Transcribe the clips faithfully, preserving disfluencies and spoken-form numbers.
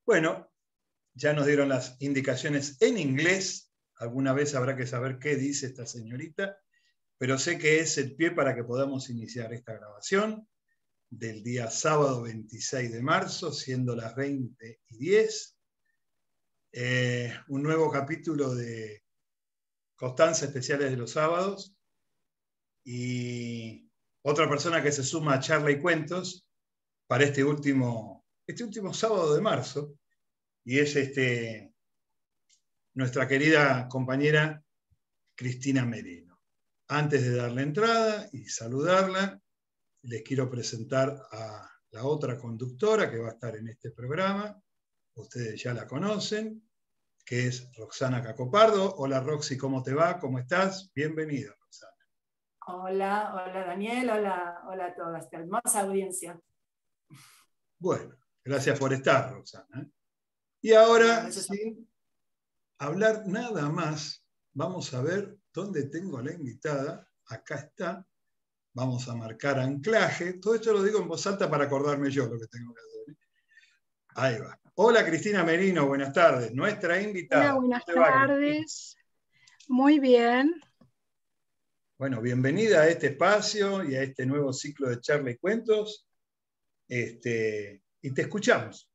Bueno, ya nos dieron las indicaciones en inglés. Alguna vez habrá que saber qué dice esta señorita, pero sé que es el pie para que podamos iniciar esta grabación del día sábado veintiséis de marzo, siendo las veinte y diez. Eh, un nuevo capítulo de Constanza Especiales de los Sábados. Y otra persona que se suma a Charla y Cuentos para este último, este último sábado de marzo, y es este, nuestra querida compañera Cristina Merino. Antes de darle entrada y saludarla, les quiero presentar a la otra conductora que va a estar en este programa. Ustedes ya la conocen, que es Roxana Cacopardo. Hola Roxy, ¿cómo te va? ¿Cómo estás? Bienvenida, Roxana. Hola, hola Daniel, hola, hola a toda esta hermosa audiencia. Bueno, gracias por estar, Roxana. Y ahora, sin hablar nada más, vamos a ver dónde tengo a la invitada. Acá está. Vamos a marcar anclaje. Todo esto lo digo en voz alta para acordarme yo lo que tengo que hacer. Ahí va. Hola Cristina Merino, buenas tardes. Nuestra invitada. Hola, buenas tardes. Muy bien. Bueno, bienvenida a este espacio y a este nuevo ciclo de charla y cuentos. Este, y te escuchamos.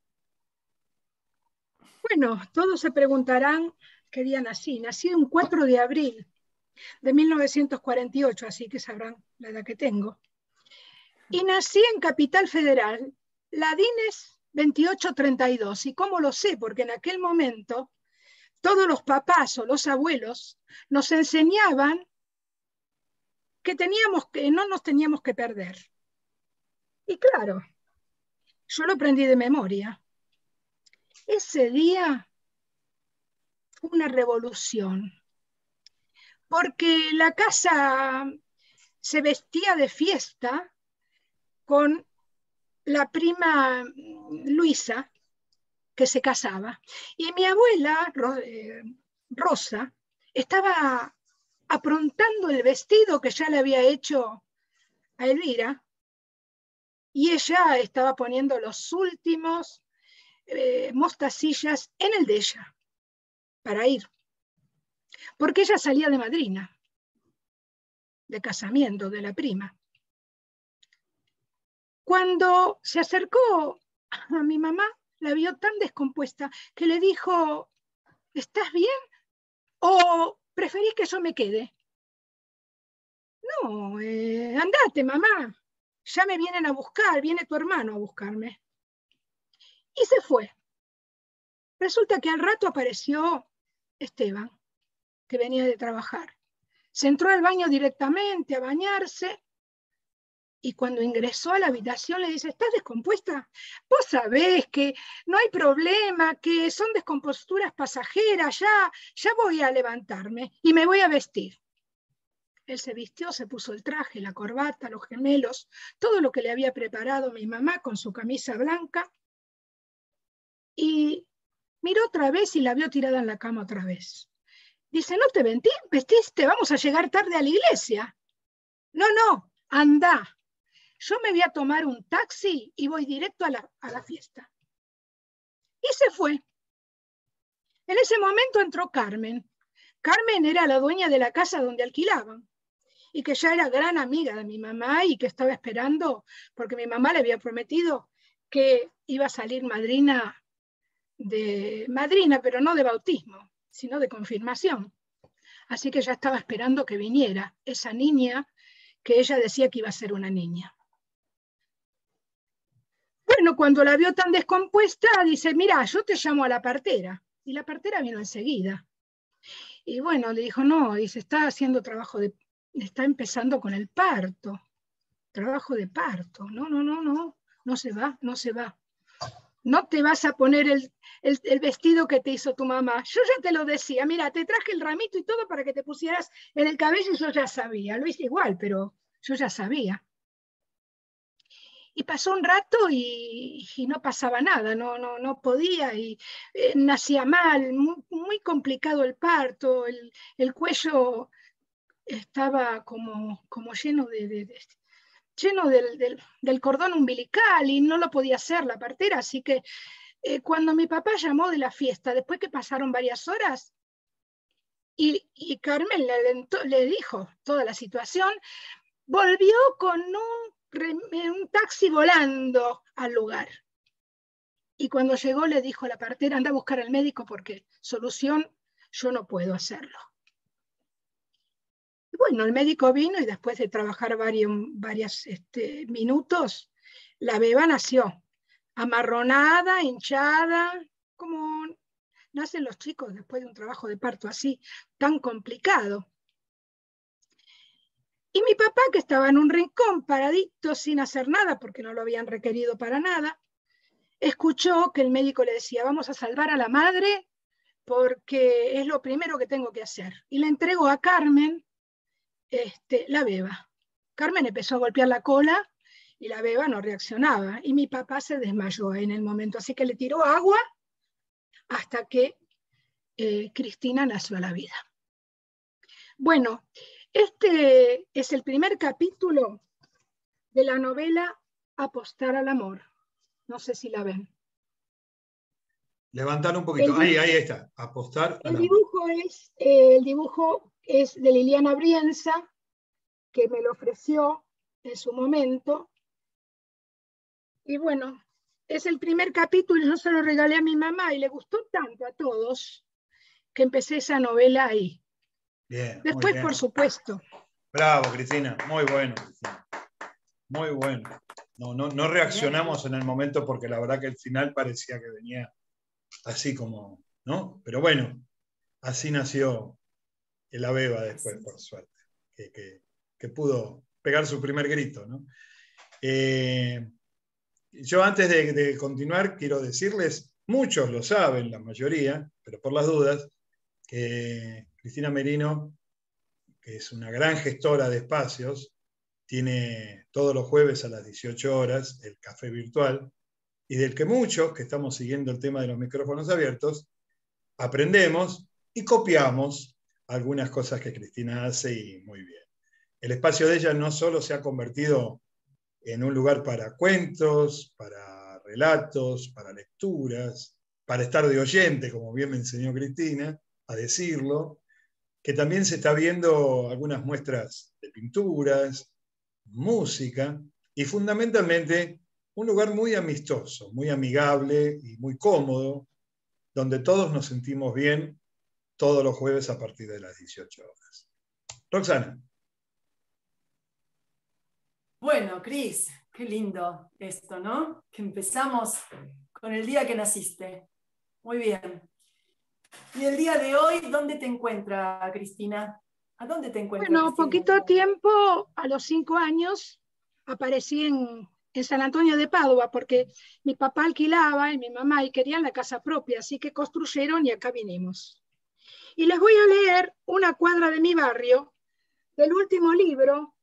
Bueno, todos se preguntarán qué día nací. Nací un cuatro de abril de mil novecientos cuarenta y ocho, así que sabrán la edad que tengo. Y nací en Capital Federal, la D I N es veintiocho treinta y dos. ¿Y cómo lo sé? Porque en aquel momento todos los papás o los abuelos nos enseñaban que, teníamos que no nos teníamos que perder. Y claro, yo lo aprendí de memoria. Ese día fue una revolución, porque la casa se vestía de fiesta con la prima Luisa, que se casaba, y mi abuela, Rosa, estaba aprontando el vestido que ya le había hecho a Elvira, y ella estaba poniendo los últimos eh, mostacillas en el de ella, para ir. Porque ella salía de madrina, de casamiento de la prima. Cuando se acercó a mi mamá, la vio tan descompuesta que le dijo, ¿estás bien? ¿O preferís que yo me quede? No, eh, andate, mamá. Ya me vienen a buscar, viene tu hermano a buscarme. Y se fue. Resulta que al rato apareció Esteban, que venía de trabajar. Se entró al baño directamente a bañarse y cuando ingresó a la habitación le dice, ¿estás descompuesta? Vos sabés que no hay problema, que son descomposturas pasajeras, ya, ya voy a levantarme y me voy a vestir. Él se vistió, se puso el traje, la corbata, los gemelos, todo lo que le había preparado mi mamá con su camisa blanca y miró otra vez y la vio tirada en la cama otra vez. Dice, ¿no te vestiste? Vamos a llegar tarde a la iglesia. No, no, anda. Yo me voy a tomar un taxi y voy directo a la, a la fiesta. Y se fue. En ese momento entró Carmen. Carmen era la dueña de la casa donde alquilaban y que ya era gran amiga de mi mamá y que estaba esperando, porque mi mamá le había prometido que iba a salir madrina, de, madrina, pero no de bautismo, sino de confirmación. Así que ya estaba esperando que viniera esa niña que ella decía que iba a ser una niña. Bueno, cuando la vio tan descompuesta, dice, mira, yo te llamo a la partera. Y la partera vino enseguida. Y bueno, le dijo, no, dice, está haciendo trabajo de, está empezando con el parto. Trabajo de parto. No, no, no, no, no se va, no se va. No te vas a poner el, el, el vestido que te hizo tu mamá. Yo ya te lo decía, mira, te traje el ramito y todo para que te pusieras en el cabello y yo ya sabía. Lo hice igual, pero yo ya sabía. Y pasó un rato y, y no pasaba nada, no, no, no podía, y eh, nacía mal, muy, muy complicado el parto, el, el cuello estaba como, como lleno, de, de, de, lleno del, del, del cordón umbilical y no lo podía hacer la partera, así que eh, cuando mi papá llamó de la fiesta, después que pasaron varias horas, y, y Carmen le, le dijo toda la situación, volvió con un, un taxi volando al lugar. Y cuando llegó le dijo a la partera, anda a buscar al médico porque solución yo no puedo hacerlo. Y bueno, el médico vino y después de trabajar varios, varios este, minutos, la beba nació, amarronada, hinchada, como nacen los chicos después de un trabajo de parto así, tan complicado. Y mi papá, que estaba en un rincón, paradito, sin hacer nada, porque no lo habían requerido para nada, escuchó que el médico le decía, vamos a salvar a la madre porque es lo primero que tengo que hacer. Y le entregó a Carmen este, la beba. Carmen empezó a golpear la cola y la beba no reaccionaba. Y mi papá se desmayó en el momento, así que le tiró agua hasta que eh, Cristina nació a la vida. Bueno, este es el primer capítulo de la novela Apostar al amor. No sé si la ven. Levantar un poquito. Ahí, ahí está. Apostar al el amor. Dibujo es, eh, el dibujo es de Liliana Brienza, que me lo ofreció en su momento. Y bueno, es el primer capítulo y yo se lo regalé a mi mamá y le gustó tanto a todos que empecé esa novela ahí. Bien, Después, bien. por supuesto. Bravo, Cristina. Muy bueno, Cristina. Muy bueno. No, no, no reaccionamos en el momento porque la verdad que el final parecía que venía así como, ¿no? Pero bueno, así nació el Abeba después, por suerte, que, que, que pudo pegar su primer grito, ¿no? Eh, yo antes de, de continuar quiero decirles, muchos lo saben, la mayoría, pero por las dudas, que Cristina Merino, que es una gran gestora de espacios, tiene todos los jueves a las dieciocho horas el café virtual, y del que muchos que estamos siguiendo el tema de los micrófonos abiertos, aprendemos y copiamos algunas cosas que Cristina hace y muy bien. El espacio de ella no solo se ha convertido en un lugar para cuentos, para relatos, para lecturas, para estar de oyente, como bien me enseñó Cristina a decirlo, que también se está viendo algunas muestras de pinturas, música y fundamentalmente un lugar muy amistoso, muy amigable y muy cómodo, donde todos nos sentimos bien todos los jueves a partir de las dieciocho horas. Roxana. Bueno, Cris, qué lindo esto, ¿no? Que empezamos con el día que naciste. Muy bien. Y el día de hoy, ¿dónde te encuentra, Cristina? ¿A dónde te encuentra, Bueno, Cristina? poquito tiempo, a los cinco años, aparecí en, en San Antonio de Padua, porque mi papá alquilaba y mi mamá y querían la casa propia, así que construyeron y acá vinimos. Y les voy a leer una cuadra de mi barrio, del último libro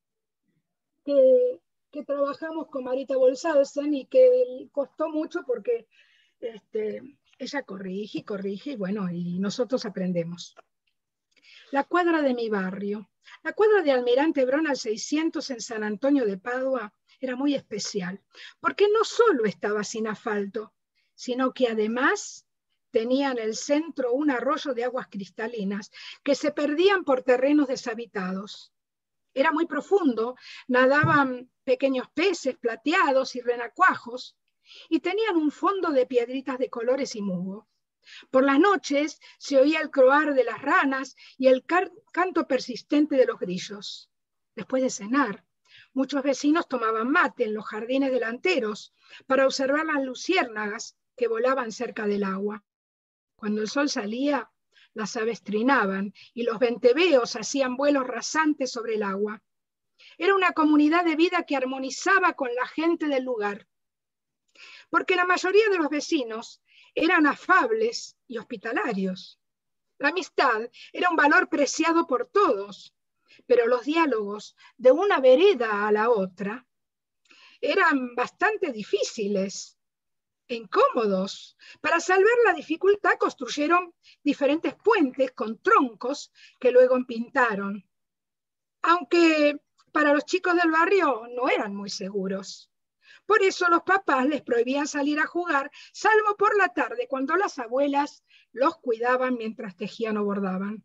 que, que trabajamos con Marita Bolsalsen y que costó mucho porque este, ella corrige y corrige y bueno, y nosotros aprendemos. La cuadra de mi barrio. La cuadra de Almirante Brón al seiscientos en San Antonio de Padua era muy especial, porque no solo estaba sin asfalto, sino que además tenía en el centro un arroyo de aguas cristalinas que se perdían por terrenos deshabitados. Era muy profundo, nadaban pequeños peces plateados y renacuajos, y tenían un fondo de piedritas de colores y musgo. Por las noches se oía el croar de las ranas y el canto persistente de los grillos. Después de cenar, muchos vecinos tomaban mate en los jardines delanteros para observar las luciérnagas que volaban cerca del agua. Cuando el sol salía, las aves trinaban y los venteveos hacían vuelos rasantes sobre el agua. Era una comunidad de vida que armonizaba con la gente del lugar, porque la mayoría de los vecinos eran afables y hospitalarios. La amistad era un valor preciado por todos, pero los diálogos de una vereda a la otra eran bastante difíciles e incómodos. Para salvar la dificultad construyeron diferentes puentes con troncos que luego empintaron, aunque para los chicos del barrio no eran muy seguros, Por eso los papás les prohibían salir a jugar, salvo por la tarde, cuando las abuelas los cuidaban mientras tejían o bordaban.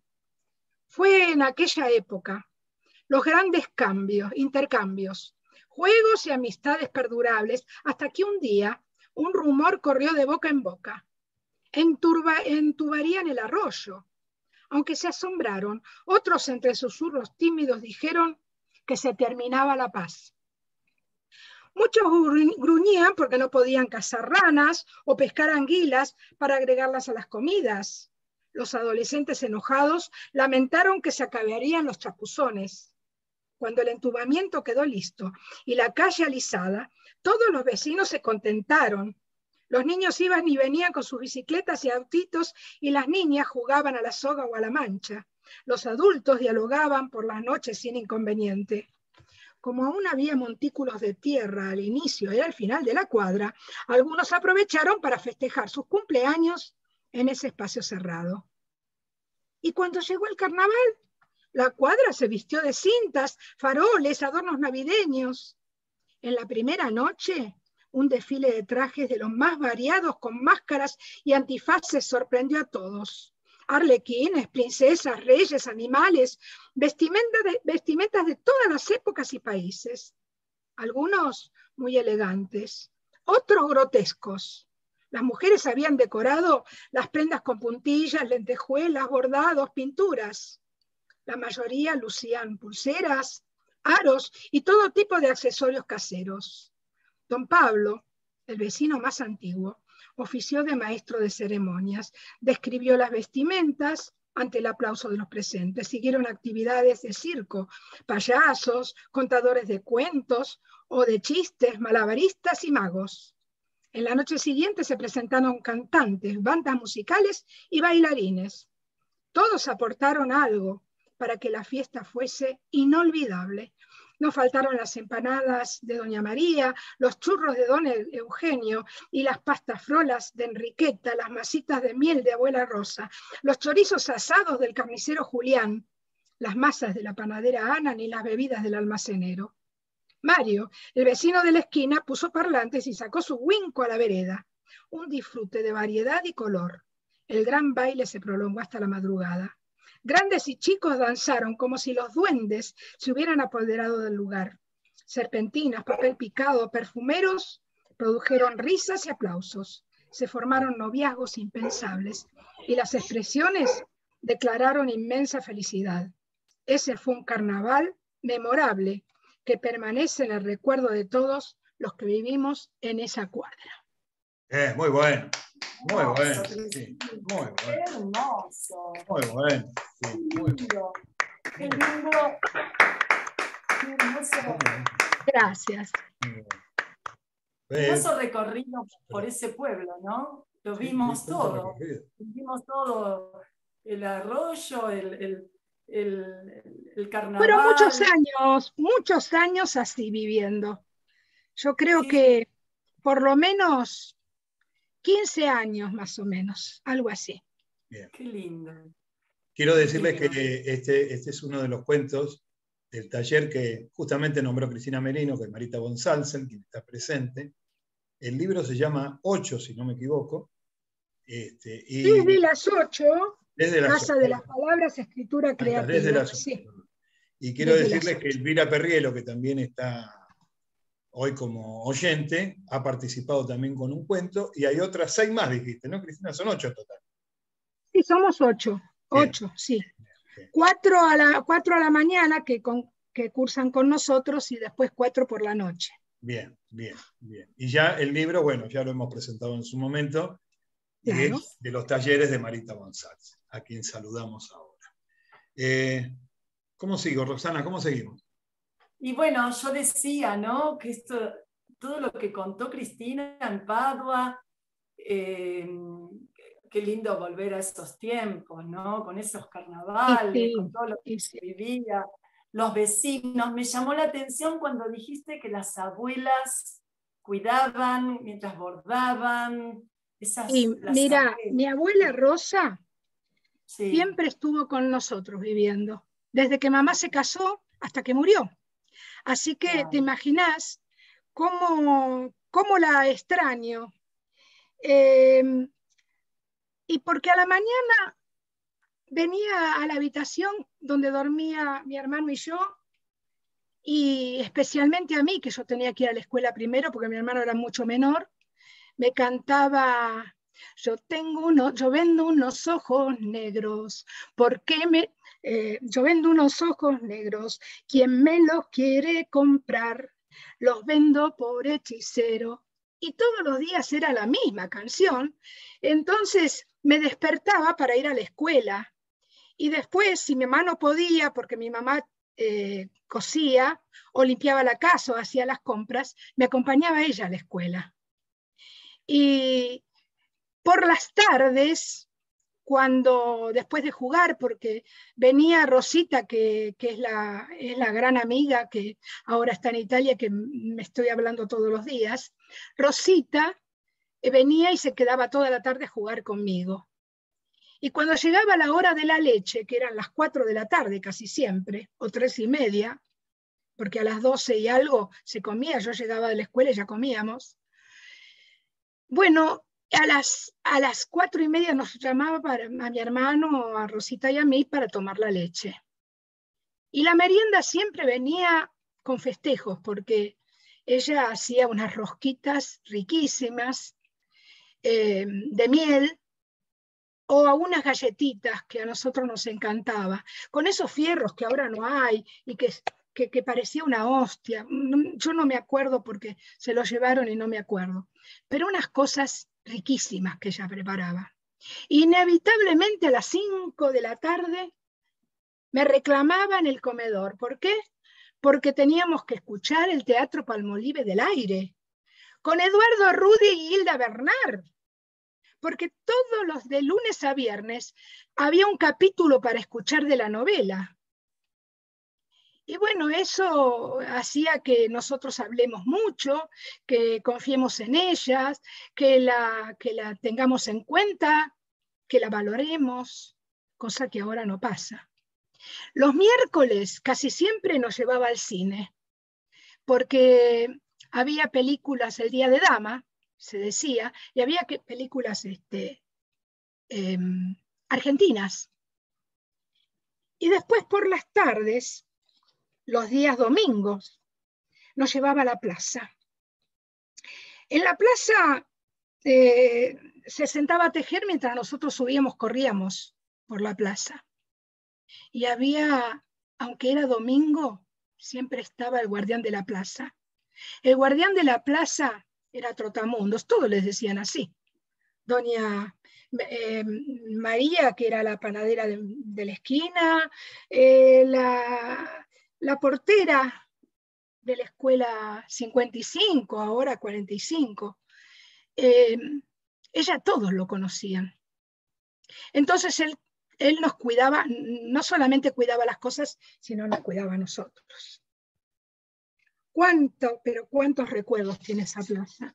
Fue en aquella época los grandes cambios, intercambios, juegos y amistades perdurables, hasta que un día un rumor corrió de boca en boca. Enturba, entubarían el arroyo. Aunque se asombraron, otros entre susurros tímidos dijeron que se terminaba la paz. Muchos gruñían porque no podían cazar ranas o pescar anguilas para agregarlas a las comidas. Los adolescentes enojados lamentaron que se acabarían los chapuzones. Cuando el entubamiento quedó listo y la calle alisada, todos los vecinos se contentaron. Los niños iban y venían con sus bicicletas y autitos y las niñas jugaban a la soga o a la mancha. Los adultos dialogaban por las noches sin inconveniente. Como aún había montículos de tierra al inicio y al final de la cuadra, algunos aprovecharon para festejar sus cumpleaños en ese espacio cerrado. Y cuando llegó el carnaval, la cuadra se vistió de cintas, faroles, adornos navideños. En la primera noche, un desfile de trajes de los más variados con máscaras y antifaces sorprendió a todos. Arlequines, princesas, reyes, animales, vestimentas de, vestimentas de todas las épocas y países. Algunos muy elegantes, otros grotescos. Las mujeres habían decorado las prendas con puntillas, lentejuelas, bordados, pinturas. La mayoría lucían pulseras, aros y todo tipo de accesorios caseros. Don Pablo, el vecino más antiguo, ofició de maestro de ceremonias, describió las vestimentas ante el aplauso de los presentes. Siguieron actividades de circo, payasos, contadores de cuentos o de chistes, malabaristas y magos. En la noche siguiente se presentaron cantantes, bandas musicales y bailarines. Todos aportaron algo para que la fiesta fuese inolvidable. No faltaron las empanadas de Doña María, los churros de Don Eugenio y las pastas frolas de Enriqueta, las masitas de miel de Abuela Rosa, los chorizos asados del carnicero Julián, las masas de la panadera Ana y las bebidas del almacenero. Mario, el vecino de la esquina, puso parlantes y sacó su huinco a la vereda. Un disfrute de variedad y color. El gran baile se prolongó hasta la madrugada. Grandes y chicos danzaron como si los duendes se hubieran apoderado del lugar. Serpentinas, papel picado, perfumeros produjeron risas y aplausos. Se formaron noviazgos impensables y las expresiones declararon inmensa felicidad. Ese fue un carnaval memorable que permanece en el recuerdo de todos los que vivimos en esa cuadra. Eh, muy bueno, muy Hermoso, bueno, Cristina. sí, muy bueno, Qué hermoso. muy bueno, sí, Qué muy bueno. lindo. Qué lindo. Qué hermoso, Gracias. Muy bueno. qué Eh, hermoso recorrido por ese pueblo, ¿no? Lo sí, vimos sí, punto todo. recorrido. Vimos todo. El arroyo, el, el, el, el carnaval. Fueron muchos años, muchos años así viviendo. Yo creo Sí. que por lo menos quince años más o menos, algo así. Bien. Qué lindo. Quiero decirles Sí. que este, este es uno de los cuentos del taller que justamente nombró Cristina Merino, que es Marita von Salzen, quien está presente. El libro se llama Ocho, si no me equivoco. Este, y Desde las ocho, desde las Casa ocho. de las Palabras, Escritura Ahí está, Creativa. desde las ocho. Sí, Y quiero desde decirles las que Elvira Perrielo, que también está hoy como oyente, ha participado también con un cuento, y hay otras seis más, dijiste, ¿no, Cristina? Son ocho en total. Sí, somos ocho. Bien. Ocho, sí. Bien. Cuatro a la, cuatro a la mañana que, con, que cursan con nosotros y después cuatro por la noche. Bien, bien, bien. Y ya el libro, bueno, ya lo hemos presentado en su momento, y Claro. es de los talleres de Marita González, a quien saludamos ahora. Eh, ¿Cómo sigo, Roxana? ¿Cómo seguimos? Y bueno, yo decía, ¿no? Que esto, todo lo que contó Cristina en Padua, eh, qué lindo volver a esos tiempos, ¿no? Con esos carnavales, Y sí, con todo lo que y se sí. vivía, los vecinos. Me llamó la atención cuando dijiste que las abuelas cuidaban mientras bordaban. Esas, Y las mira, abuelas. mi abuela Rosa Sí. siempre estuvo con nosotros viviendo, desde que mamá se casó hasta que murió. Así que Claro. te imaginás cómo, cómo la extraño. Eh, y porque a la mañana venía a la habitación donde dormía mi hermano y yo, y especialmente a mí, que yo tenía que ir a la escuela primero porque mi hermano era mucho menor, me cantaba: yo tengo uno, yo vendo unos ojos negros, ¿por qué me, eh, yo vendo unos ojos negros, quien me los quiere comprar, los vendo por hechicero. Y todos los días era la misma canción, entonces me despertaba para ir a la escuela. Y después, si mi mamá no podía, porque mi mamá eh, cosía o limpiaba la casa o hacía las compras, me acompañaba ella a la escuela. Y por las tardes, cuando después de jugar, porque venía Rosita, que, que es, la, es la gran amiga que ahora está en Italia, que me estoy hablando todos los días, Rosita eh, venía y se quedaba toda la tarde a jugar conmigo. Y cuando llegaba la hora de la leche, que eran las cuatro de la tarde casi siempre, o tres y media, porque a las doce y algo se comía, yo llegaba de la escuela y ya comíamos. Bueno, a las, a las cuatro y media nos llamaba para, a mi hermano, a Rosita y a mí para tomar la leche. Y la merienda siempre venía con festejos, porque ella hacía unas rosquitas riquísimas eh, de miel, o a unas galletitas que a nosotros nos encantaba, con esos fierros que ahora no hay y que, que, que parecía una hostia. Yo no me acuerdo porque se lo llevaron y no me acuerdo, pero unas cosas riquísimas que ella preparaba. Inevitablemente a las cinco de la tarde me reclamaba en el comedor. ¿Por qué? Porque teníamos que escuchar el Teatro Palmolive del Aire, con Eduardo Rudy y Hilda Bernard, porque todos los de lunes a viernes había un capítulo para escuchar de la novela. Y bueno, eso hacía que nosotros hablemos mucho, que confiemos en ellas, que la, que la tengamos en cuenta, que la valoremos, cosa que ahora no pasa. Los miércoles casi siempre nos llevaba al cine, porque había películas el día de dama, se decía, y había que, películas este, eh, argentinas. Y después por las tardes, los días domingos, nos llevaba a la plaza. En la plaza eh, se sentaba a tejer mientras nosotros subíamos, corríamos por la plaza. Y había, aunque era domingo, siempre estaba el guardián de la plaza. El guardián de la plaza era Trotamundos, todos les decían así. Doña eh, María, que era la panadera de, de la esquina, eh, la, la portera de la escuela cincuenta y cinco, ahora cuarenta y cinco. Eh, ella todos lo conocían. Entonces él, él nos cuidaba, no solamente cuidaba las cosas, sino nos cuidaba a nosotros. ¿Cuánto, pero cuántos recuerdos tiene esa plaza?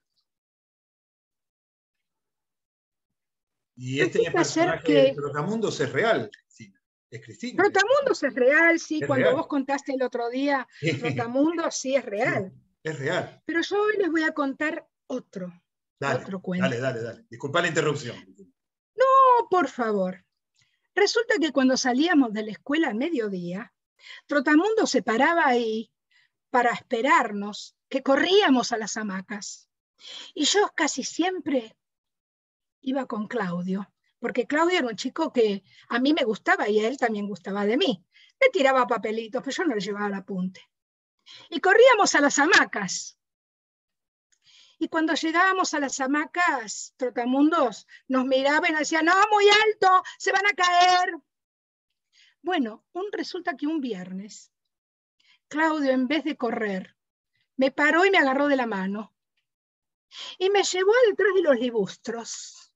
Y este personaje que... de Trotamundos es real, Cristina. Es Cristina. Trotamundos es real, sí. Es Cuando real. Vos contaste el otro día, Trotamundos sí es real. Sí, es real. Pero yo hoy les voy a contar otro, dale, otro cuento. Dale, dale, dale. Disculpa la interrupción. No, por favor. Resulta que cuando salíamos de la escuela al mediodía, Trotamundos se paraba ahí para esperarnos, que corríamos a las hamacas. Y yo casi siempre iba con Claudio, porque Claudio era un chico que a mí me gustaba y a él también gustaba de mí. Me tiraba papelitos, pero yo no le llevaba el apunte. Y corríamos a las hamacas. Y cuando llegábamos a las hamacas, Trotamundos nos miraba y nos decía: no, muy alto, se van a caer. Bueno, un, resulta que un viernes, Claudio, en vez de correr, me paró y me agarró de la mano. Y me llevó detrás de los libustros.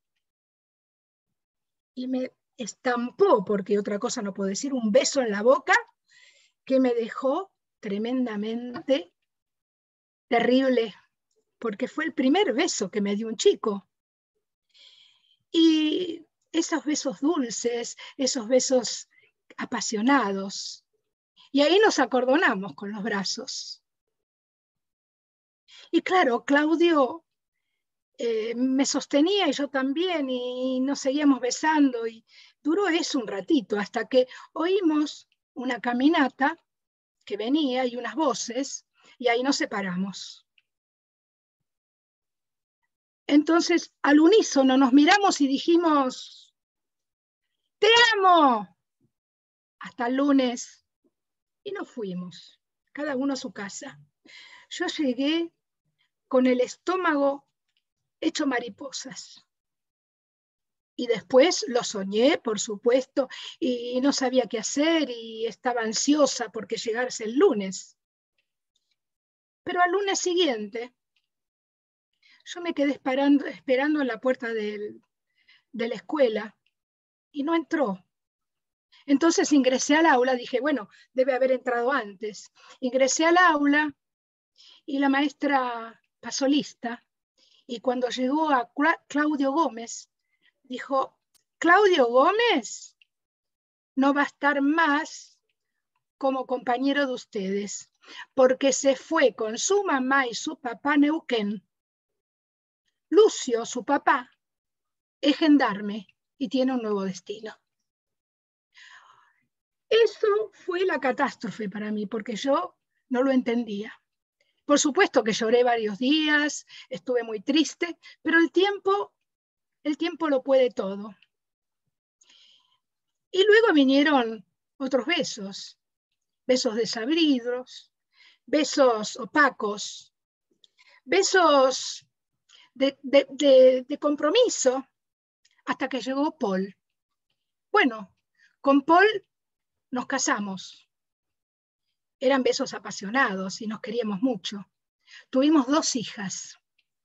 Y me estampó, porque otra cosa no puedo decir, un beso en la boca que me dejó tremendamente terrible, porque fue el primer beso que me dio un chico. Y esos besos dulces, esos besos apasionados. Y ahí nos acordonamos con los brazos. Y claro, Claudio eh, me sostenía y yo también, y nos seguíamos besando, y duró eso un ratito, hasta que oímos una caminata que venía y unas voces, y ahí nos separamos. Entonces, al unísono nos miramos y dijimos, ¡te amo! Hasta el lunes. Y nos fuimos, cada uno a su casa. Yo llegué con el estómago hecho mariposas. Y después lo soñé, por supuesto, y no sabía qué hacer y estaba ansiosa porque llegase el lunes. Pero al lunes siguiente, yo me quedé esperando, esperando en la puerta del, de la escuela y no entró. Entonces ingresé al aula, dije, bueno, debe haber entrado antes. Ingresé al aula y la maestra pasó lista, y cuando llegó a Claudio Gómez, dijo, Claudio Gómez no va a estar más como compañero de ustedes, porque se fue con su mamá y su papá a Neuquén. Lucio, su papá, es gendarme y tiene un nuevo destino. Eso fue la catástrofe para mí, porque yo no lo entendía. Por supuesto que lloré varios días, estuve muy triste, pero el tiempo, el tiempo lo puede todo. Y luego vinieron otros besos, besos desabridos, besos opacos, besos de, de, de, de compromiso, hasta que llegó Paul. Bueno, con Paul nos casamos. Eran besos apasionados y nos queríamos mucho. Tuvimos dos hijas.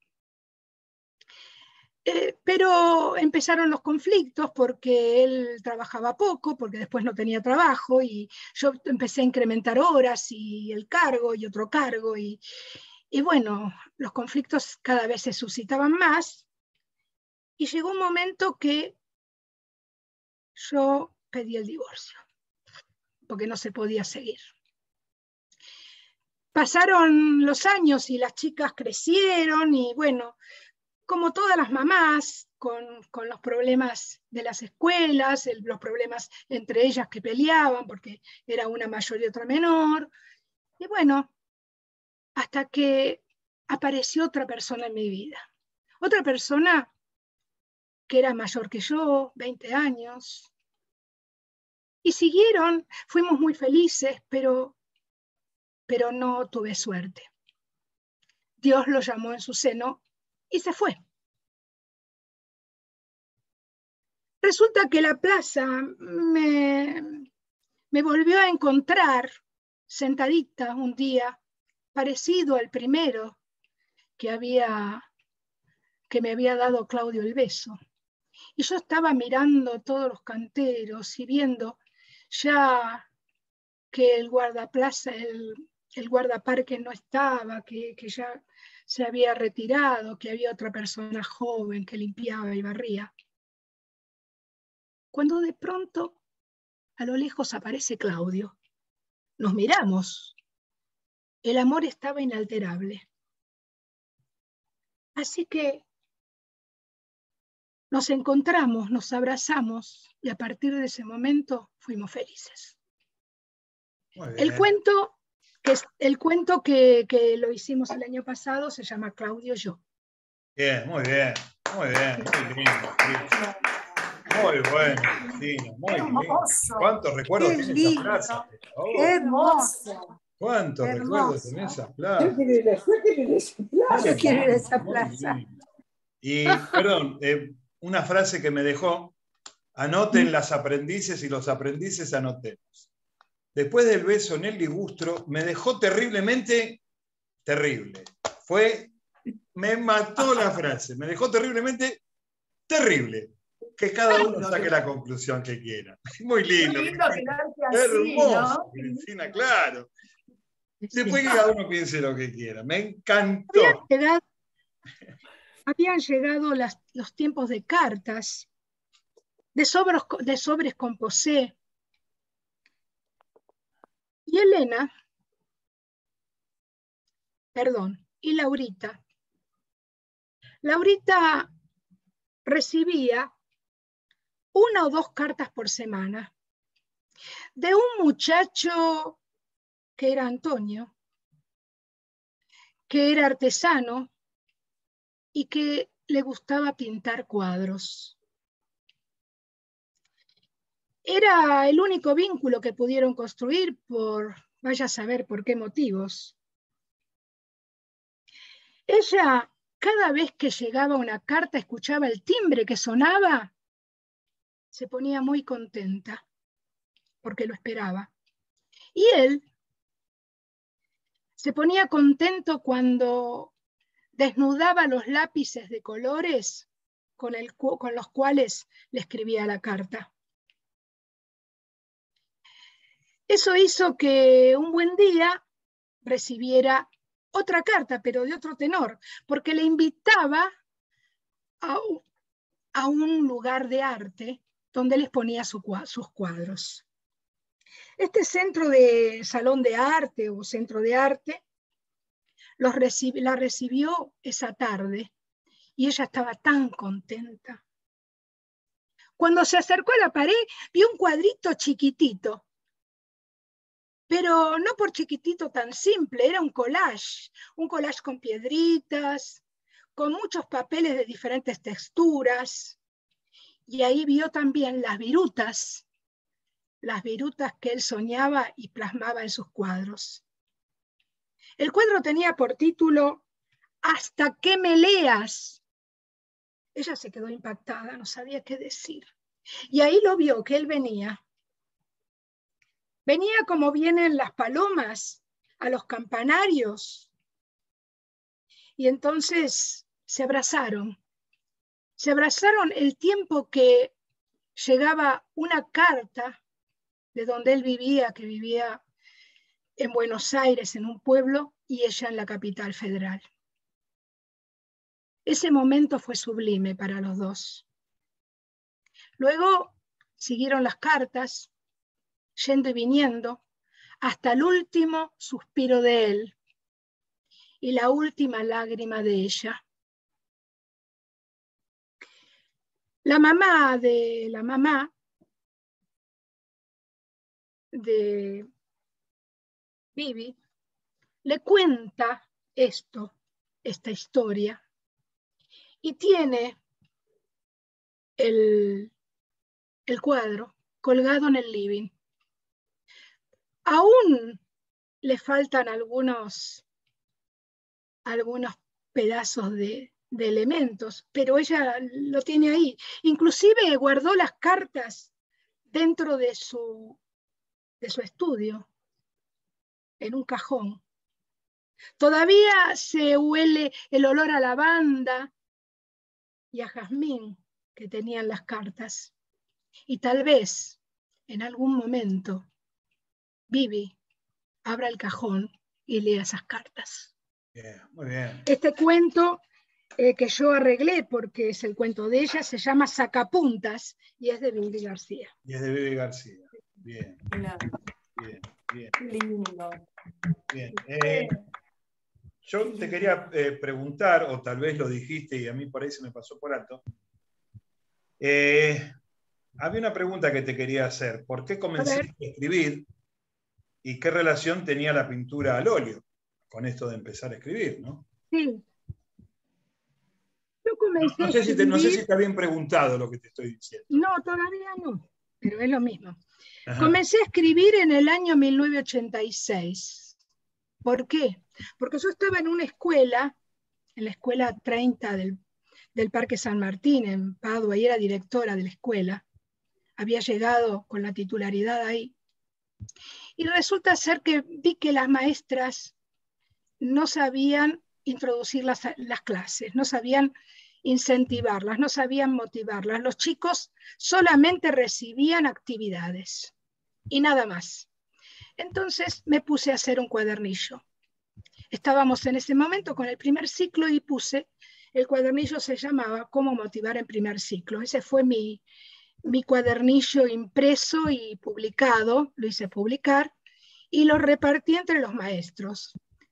Eh, pero empezaron los conflictos porque él trabajaba poco, porque después no tenía trabajo, y yo empecé a incrementar horas y el cargo y otro cargo, y, y bueno, los conflictos cada vez se suscitaban más, y llegó un momento que yo pedí el divorcio, porque no se podía seguir. Pasaron los años y las chicas crecieron, y bueno, como todas las mamás, con, con los problemas de las escuelas, el, los problemas entre ellas que peleaban, porque era una mayor y otra menor. Y bueno, hasta que apareció otra persona en mi vida. Otra persona que era mayor que yo, veinte años. Y siguieron, fuimos muy felices, pero, pero no tuve suerte. Dios lo llamó en su seno y se fue. Resulta que la plaza me, me volvió a encontrar sentadita un día, parecido al primero que, había, que me había dado Claudio el beso. Y yo estaba mirando todos los canteros y viendo ya que el guardaplaza, el, el guardaparque no estaba, que, que ya se había retirado, que había otra persona joven que limpiaba y barría. Cuando de pronto a lo lejos aparece Claudio. Nos miramos. El amor estaba inalterable. Así que nos encontramos, nos abrazamos, y a partir de ese momento fuimos felices. El cuento, que, es, el cuento que, que lo hicimos el año pasado se llama Claudio Yo. Bien, muy bien, muy bien, muy lindo. Muy bueno, Cristina, muy lindo. ¿Cuántos recuerdos tiene esa plaza? Oh, hermoso. ¿Cuántos hermoso. recuerdos tiene esa plaza? Yo quiero ir a esa plaza. Yo quiero ir a esa plaza. Y, perdón, eh, una frase que me dejó: anoten las aprendices y los aprendices anotemos. Después del beso en el ligustro, me dejó terriblemente terrible. Fue, me mató la frase, me dejó terriblemente terrible. Que cada uno saque la conclusión que quiera. Muy lindo. Muy lindo quedarte así, hermoso, ¿no? Cristina, claro. Después que cada uno piense lo que quiera. Me encantó. Habían llegado, habían llegado las, los tiempos de cartas, de sobres, de sobres con posé. Y Elena, perdón, y Laurita. Laurita recibía una o dos cartas por semana de un muchacho que era Antonio, que era artesano y que le gustaba pintar cuadros. Era el único vínculo que pudieron construir por, vaya a saber por qué motivos. Ella, cada vez que llegaba una carta, escuchaba el timbre que sonaba, se ponía muy contenta, porque lo esperaba. Y él se ponía contento cuando desnudaba los lápices de colores con, el, con los cuales le escribía la carta. Eso hizo que un buen día recibiera otra carta, pero de otro tenor, porque le invitaba a, a un lugar de arte donde les ponía su, sus cuadros. Este centro de salón de arte o centro de arte los recibi, la recibió esa tarde y ella estaba tan contenta. Cuando se acercó a la pared, vio un cuadrito chiquitito, pero no por chiquitito tan simple, era un collage, un collage con piedritas, con muchos papeles de diferentes texturas, y ahí vio también las virutas, las virutas que él soñaba y plasmaba en sus cuadros. El cuadro tenía por título «Hasta que me leas». Ella se quedó impactada, no sabía qué decir. Y ahí lo vio, que él venía. Venía como vienen las palomas a los campanarios. Y entonces se abrazaron. Se abrazaron el tiempo que llegaba una carta de donde él vivía, que vivía en Buenos Aires, en un pueblo, y ella en la capital federal. Ese momento fue sublime para los dos. Luego siguieron las cartas, yendo y viniendo, hasta el último suspiro de él y la última lágrima de ella. La mamá de la mamá de Vivi le cuenta esto, esta historia, y tiene el, el cuadro colgado en el living. Aún le faltan algunos, algunos pedazos de, de elementos, pero ella lo tiene ahí. Inclusive guardó las cartas dentro de su, de su estudio, en un cajón. Todavía se huele el olor a lavanda y a jazmín que tenían las cartas. Y tal vez, en algún momento, Vivi abra el cajón y lea esas cartas. Bien, muy bien. Este cuento eh, que yo arreglé, porque es el cuento de ella, se llama Sacapuntas y es de Vivi García. Y es de Vivi García. Bien. No. Bien, bien. Qué lindo. Bien. Eh, yo te quería eh, preguntar, o tal vez lo dijiste y a mí por ahí se me pasó por alto. Eh, había una pregunta que te quería hacer. ¿Por qué comenzaste a, a escribir y qué relación tenía la pintura al óleo con esto de empezar a escribir, ¿no? Sí. Yo comencé no, no, sé si te, no sé si está bien preguntado lo que te estoy diciendo. No, todavía no, pero es lo mismo. Ajá. Comencé a escribir en el año mil novecientos ochenta y seis. ¿Por qué? Porque yo estaba en una escuela, en la escuela treinta del, del Parque San Martín, en Padua, y era directora de la escuela. Había llegado con la titularidad ahí. Y resulta ser que vi que las maestras no sabían introducir las, las clases, no sabían incentivarlas, no sabían motivarlas. Los chicos solamente recibían actividades y nada más. Entonces me puse a hacer un cuadernillo. Estábamos en ese momento con el primer ciclo y puse, el cuadernillo se llamaba ¿Cómo motivar en primer ciclo? Ese fue mi, mi cuadernillo impreso y publicado, lo hice publicar y lo repartí entre los maestros.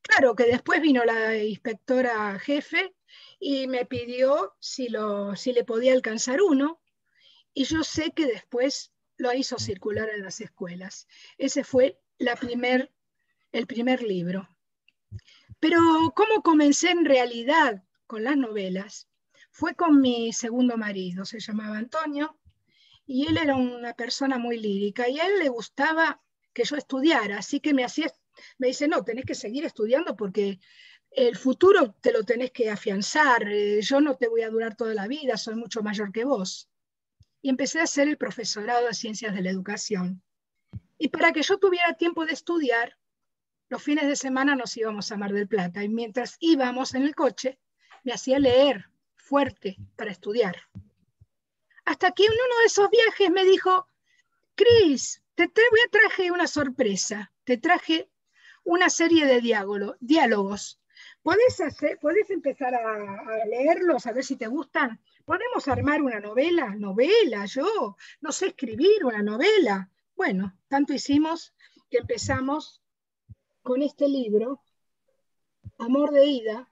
claro que después vino la inspectora jefe y me pidió si, lo, si le podía alcanzar uno, y yo sé que después lo hizo circular en las escuelas. Ese fue la primer, el primer libro. Pero cómo comencé en realidad con las novelas fue con mi segundo marido, se llamaba Antonio, y él era una persona muy lírica, y a él le gustaba que yo estudiara, así que me hacía, me dice, no, tenés que seguir estudiando porque el futuro te lo tenés que afianzar, eh, yo no te voy a durar toda la vida, soy mucho mayor que vos. Y empecé a hacer el profesorado de Ciencias de la Educación. Y para que yo tuviera tiempo de estudiar, los fines de semana nos íbamos a Mar del Plata, y mientras íbamos en el coche, me hacía leer fuerte para estudiar. Hasta que en uno de esos viajes me dijo, Cris, te, te voy a traje una sorpresa, te traje una serie de diálogo, diálogos. ¿Podés, hacer, ¿Podés empezar a, a leerlos, a ver si te gustan? ¿Podemos armar una novela? Novela, yo no sé escribir una novela. Bueno, tanto hicimos que empezamos con este libro, Amor de Ida,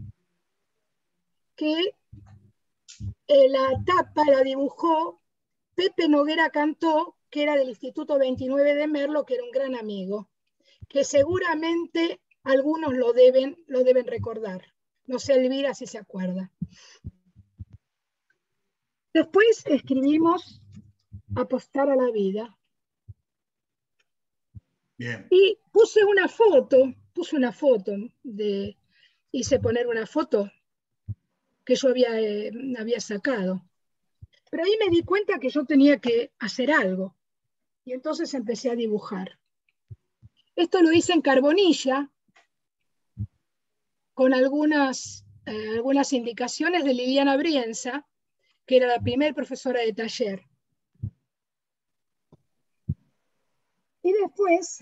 que eh, la tapa la dibujó Pepe Noguera Cantó, que era del Instituto veintinueve de Merlo, que era un gran amigo, que seguramente algunos lo deben, lo deben recordar. No sé, Elvira, si se acuerda. Después escribimos Apostar a la vida. Bien. Y puse una foto, puse una foto, de, hice poner una foto que yo había, eh, había sacado. Pero ahí me di cuenta que yo tenía que hacer algo. Y entonces empecé a dibujar. Esto lo hice en carbonilla, con algunas, eh, algunas indicaciones de Liliana Brienza, que era la primera profesora de taller. Y después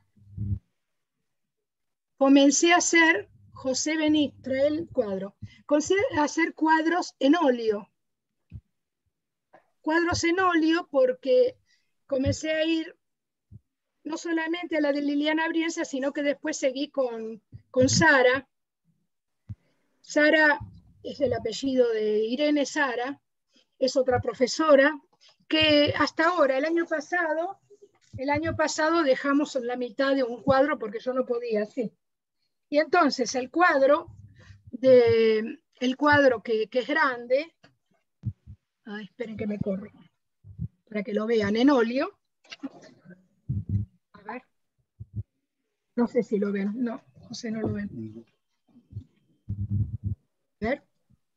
comencé a hacer, José Benítez, trae el cuadro, comencé a hacer cuadros en óleo. Cuadros en óleo porque comencé a ir no solamente a la de Liliana Brienza, sino que después seguí con, con Sara. Sara es el apellido de Irene Sara, es otra profesora que hasta ahora, el año pasado, el año pasado dejamos la mitad de un cuadro porque yo no podía, sí. Y entonces el cuadro, de, el cuadro que, que es grande, ay, esperen que me corro, para que lo vean en óleo. A ver, no sé si lo ven, no, José no lo ven. A ver.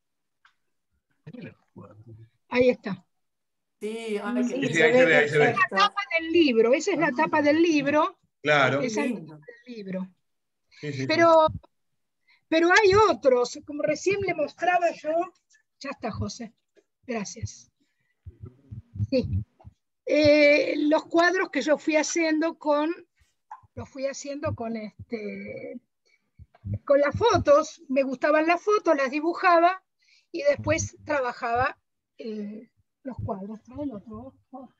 Ahí está. Sí, ay, Sí, que sí, ahí se ve, ahí se ve. Esa es la tapa del libro, esa es la tapa del libro. Claro. Esa es la tapa del libro. Sí, sí, pero, sí. pero hay otros, como recién le mostraba yo. Ya está, José. Gracias. Sí. Eh, los cuadros que yo fui haciendo con, los fui haciendo con este, con las fotos, me gustaban las fotos, las dibujaba y después trabajaba eh, los cuadros. Trae el otro. Oh.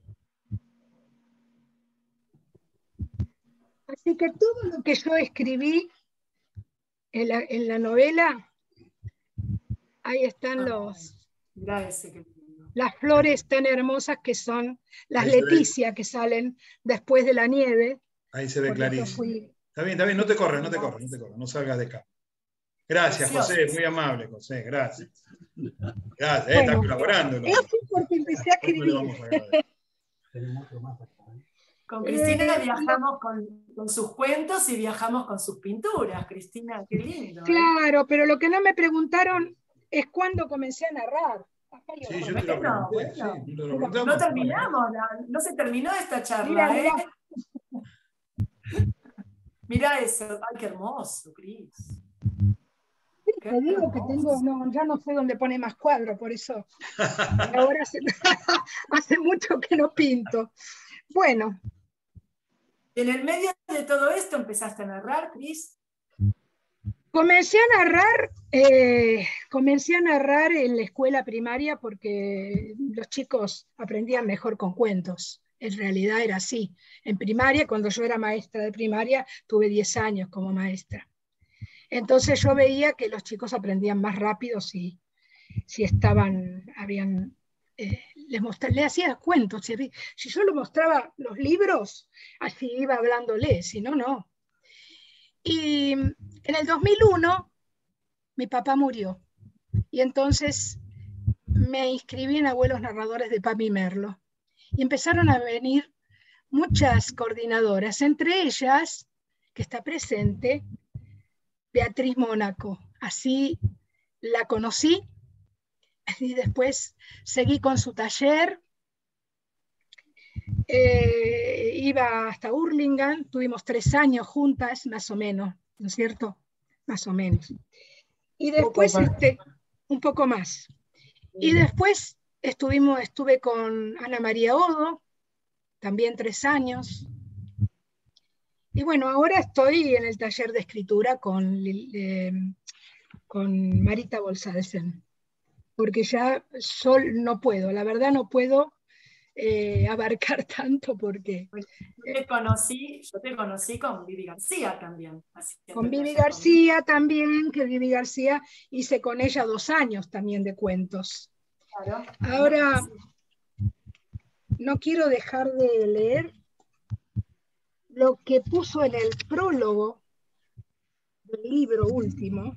Así que todo lo que yo escribí en la, en la novela, ahí están los, las flores tan hermosas que son las Leticia que salen después de la nieve. Ahí se ve clarísimo. Fui... Está bien, está bien, no te corres, no te corres, no te corres, no salgas de acá. Gracias, José, muy amable, José, gracias. Gracias, eh, bueno, estás colaborando. Eso porque empecé a escribir. Con Cristina eh, viajamos no. con, con sus cuentos y viajamos con sus pinturas, Cristina, qué lindo. Claro, ¿eh? Pero lo que no me preguntaron es cuándo comencé a narrar. Sí, yo te lo bueno, pregunté, bueno. sí, te lo preguntamos. No terminamos, no, no se terminó esta charla. Mira, ¿eh? Mira eso, ay, qué hermoso, Cris. Sí, te digo hermoso. Que tengo, no, ya no sé dónde pone más cuadros, por eso. Ahora hace, hace mucho que no pinto. Bueno. En el medio de todo esto empezaste a narrar, Cris. Comencé a narrar, eh, comencé a narrar en la escuela primaria porque los chicos aprendían mejor con cuentos. en realidad era así. En primaria, cuando yo era maestra de primaria, tuve diez años como maestra. Entonces yo veía que los chicos aprendían más rápido si, si estaban, habían, eh, les, mostraba, les hacía cuentos. Si, si yo les mostraba los libros, así iba hablándole, si no, no. Y en el dos mil uno, mi papá murió. Y entonces me inscribí en Abuelos Narradores de Pami Merlo. Y empezaron a venir muchas coordinadoras, entre ellas, que está presente, Beatriz Mónaco. Así la conocí y después seguí con su taller. Eh, iba hasta Hurlingham, tuvimos tres años juntas, más o menos, ¿no es cierto? Más o menos. Y después, un poco este, un poco más. Y después estuvimos, estuve con Ana María Odo, también tres años. Y bueno, ahora estoy en el taller de escritura con, eh, con Marita Bolsalsen, porque ya sol, no puedo, la verdad no puedo eh, abarcar tanto porque... Yo te conocí, yo te conocí con Vivi García también. Con Vivi García con... también, que Vivi García hice con ella dos años también de cuentos. Claro. Ahora, no quiero dejar de leer lo que puso en el prólogo del libro último,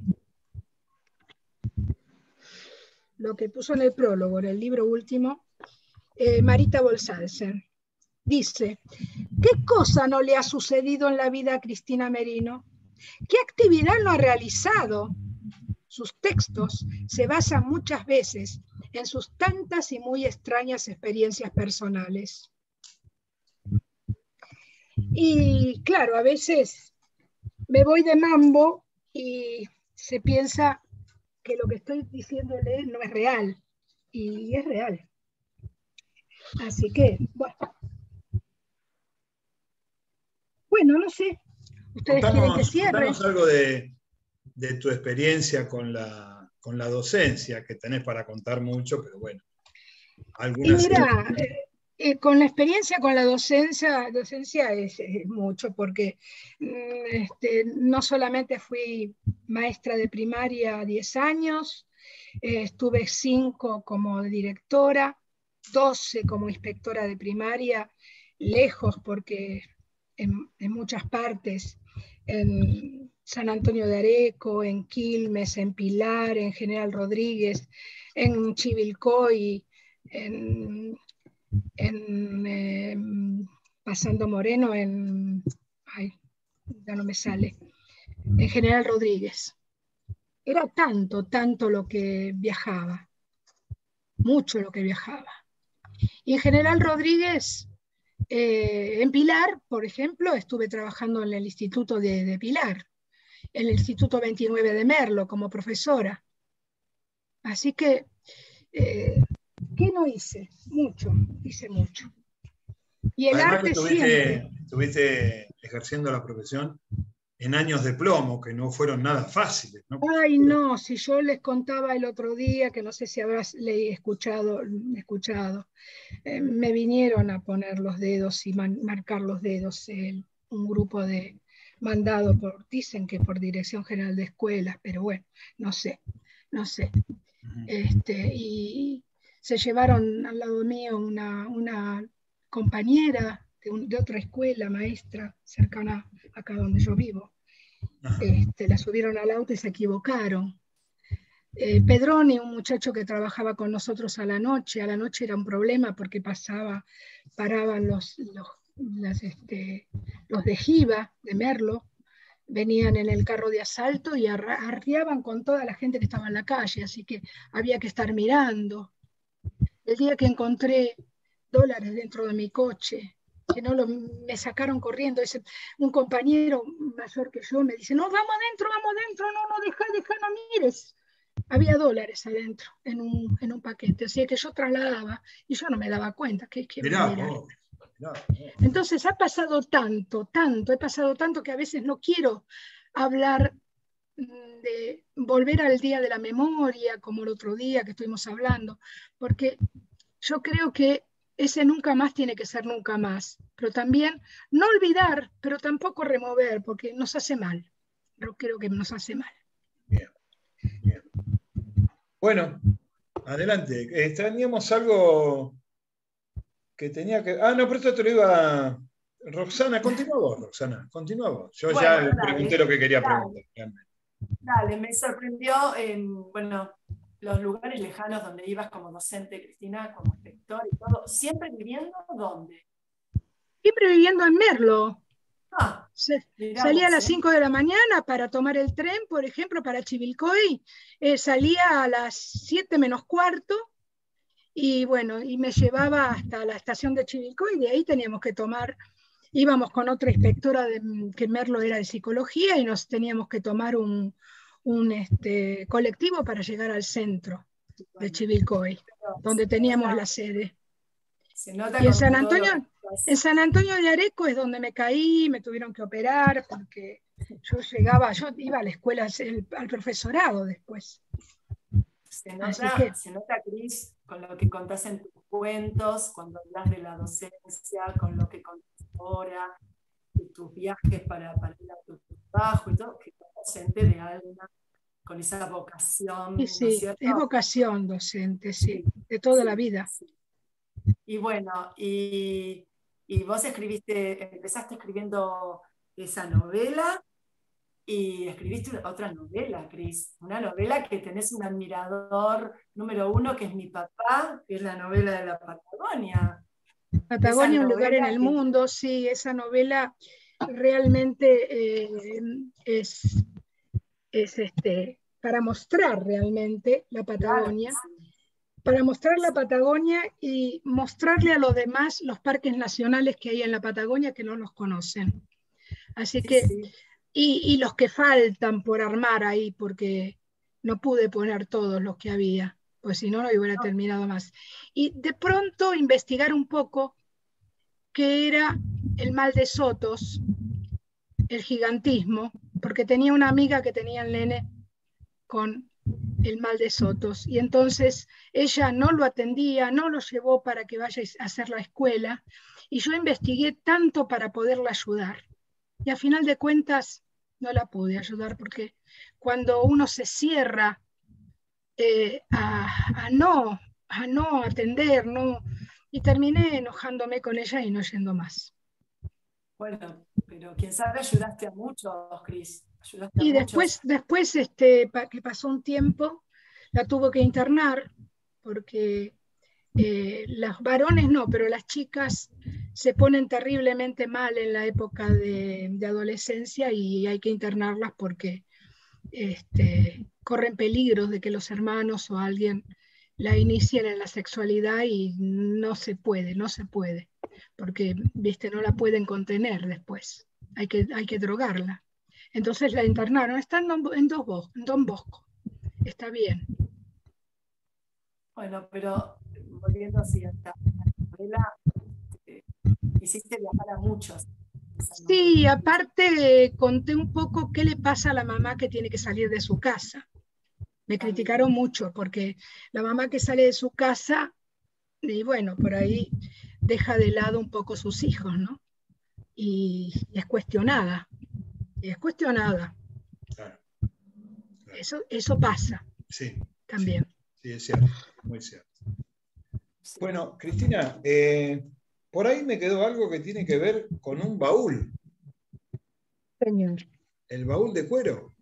lo que puso en el prólogo, en el libro último, eh, Marita Bolsalsen. Dice, ¿qué cosa no le ha sucedido en la vida a Cristina Merino? ¿Qué actividad no ha realizado? Sus textos se basan muchas veces en sus tantas y muy extrañas experiencias personales. Y claro, a veces me voy de mambo y se piensa que lo que estoy diciéndole no es real, y es real. Así que, bueno. Bueno, no sé. ¿Ustedes contanos, quieren que cierre? Contanos algo de, de tu experiencia con la, con la docencia, que tenés para contar mucho, pero bueno. Algunas... Y mira, eh, eh, con la experiencia con la docencia, docencia es, es mucho, porque mm, este, no solamente fui maestra de primaria diez años, eh, estuve cinco como directora, doce como inspectora de primaria, lejos porque en, en muchas partes, en San Antonio de Areco, en Quilmes, en Pilar, en General Rodríguez, en Chivilcoy, en, en eh, Pasando Moreno, en, ay, ya no me sale, en General Rodríguez. Era tanto, tanto lo que viajaba, mucho lo que viajaba. Y en General Rodríguez, eh, en Pilar, por ejemplo, estuve trabajando en el Instituto de, de Pilar, en el Instituto veintinueve de Merlo como profesora. Así que, eh, ¿qué no hice? Mucho, hice mucho. Y el Además arte que estuviste, siempre. estuviste ejerciendo la profesión en años de plomo, que no fueron nada fáciles, ¿no? Ay, no, si yo les contaba el otro día, que no sé si habrás le escuchado, escuchado eh, me vinieron a poner los dedos y man, marcar los dedos, el, un grupo de mandado por, dicen que por Dirección General de Escuelas, pero bueno, no sé, no sé. Este, y se llevaron al lado mío una, una compañera de, un, de otra escuela, maestra, cercana acá donde yo vivo. Este, la subieron al auto y se equivocaron. Eh, Pedroni, un muchacho que trabajaba con nosotros a la noche, a la noche era un problema porque pasaba, paraban los, los, las, este, los de Giva, de Merlo, venían en el carro de asalto y arriaban con toda la gente que estaba en la calle, así que había que estar mirando. El día que encontré dólares dentro de mi coche, que no lo, me sacaron corriendo, ese, un compañero mayor que yo me dice, no, vamos adentro, vamos adentro, no, no, deja, deja, no mires. Había dólares adentro, en un, en un paquete, así que yo trasladaba y yo no me daba cuenta que, que mirá, mirar. oh, mirá, oh. Entonces ha pasado tanto, tanto, he pasado tanto que a veces no quiero hablar de volver al día de la memoria, como el otro día que estuvimos hablando, porque yo creo que ese nunca más tiene que ser nunca más. Pero también no olvidar, pero tampoco remover, porque nos hace mal. Yo creo que nos hace mal. Bien, bien. Bueno, adelante. Extrañamos algo que tenía que... Ah, no, pero esto te lo iba... Roxana, continúa vos, Roxana, continúa vos. Yo Bueno, ya dale, pregunté lo que quería dale. preguntar. Realmente. Dale, me sorprendió en, bueno, los lugares lejanos donde ibas como docente, Cristina, como inspector y todo, siempre viviendo ¿dónde? Siempre viviendo en Merlo. Ah, Se, mirá salía vos, a las ¿eh? cinco de la mañana para tomar el tren, por ejemplo, para Chivilcoy. Eh, salía a las siete menos cuarto y bueno, y me llevaba hasta la estación de Chivilcoy, y de ahí teníamos que tomar, íbamos con otra inspectora de, que Merlo era de psicología, y nos teníamos que tomar un, un este, colectivo para llegar al centro de Bueno, Chivilcoy, pero donde se teníamos nota, la sede. se nota Y en con San todo lo Antonio, que estás- en San Antonio de Areco es donde me caí, me tuvieron que operar, porque yo llegaba, yo iba a la escuela, al, al profesorado después. Se Así nota, que se nota, Cris, con lo que contás en tus cuentos, cuando hablas de la docencia, con lo que contás ahora, de tus viajes para, para ir a tu trabajo y todo, que sos docente de alma, con esa vocación, y ¿no es sí, cierto? es vocación docente, sí, Sí, de toda sí, la vida. sí. Y bueno, y, y vos escribiste, empezaste escribiendo esa novela y escribiste otra novela, Cris, una novela que tenés un admirador número uno, que es mi papá, que es la novela de la Patagonia. Esa Patagonia, un lugar en novela el que... mundo, sí, esa novela realmente eh, es, es este, para mostrar realmente la Claro que Patagonia, sí. para mostrar la Patagonia y mostrarle a los demás los parques nacionales que hay en la Patagonia que no los conocen. Así Sí, que, sí. y, y los que faltan por armar ahí, porque no pude poner todos los que había, pues si no, no hubiera No, terminado más. Y de pronto investigar un poco qué era el mal de Sotos, el gigantismo, porque tenía una amiga que tenía el nene con el mal de Sotos, y entonces ella no lo atendía, no lo llevó para que vaya a hacer la escuela, y yo investigué tanto para poderla ayudar, y a final de cuentas no la pude ayudar, porque cuando uno se cierra eh, a, a, no, a no atender, no, y terminé enojándome con ella y no yendo más. bueno, pero quién sabe, ayudaste a muchos, Cris, ayudaste a Y muchos. después, después este, pa, que pasó un tiempo, la tuvo que internar, porque eh, los varones no, pero las chicas se ponen terriblemente mal en la época de, de adolescencia, y hay que internarlas porque este, corren peligros de que los hermanos o alguien la inicien en la sexualidad, y no se puede, no se puede, porque viste, no la pueden contener después, hay que, hay que drogarla. Entonces la internaron, está en Don, en Don Bosco, en Don Bosco, está bien. Bueno, pero volviendo así a esta novela, eh, hiciste viajar a muchos. Esa Sí, novela. aparte eh, conté un poco qué le pasa a la mamá que tiene que salir de su casa. Me También. criticaron mucho porque la mamá que sale de su casa, y bueno, por ahí deja de lado un poco sus hijos, ¿no? Y, y es cuestionada, y es cuestionada. Claro, claro. Eso, eso pasa Sí, también. sí, sí, es cierto, muy cierto. Sí. Bueno, Cristina, eh, por ahí me quedó algo que tiene que ver con un baúl. Señor. El baúl de cuero.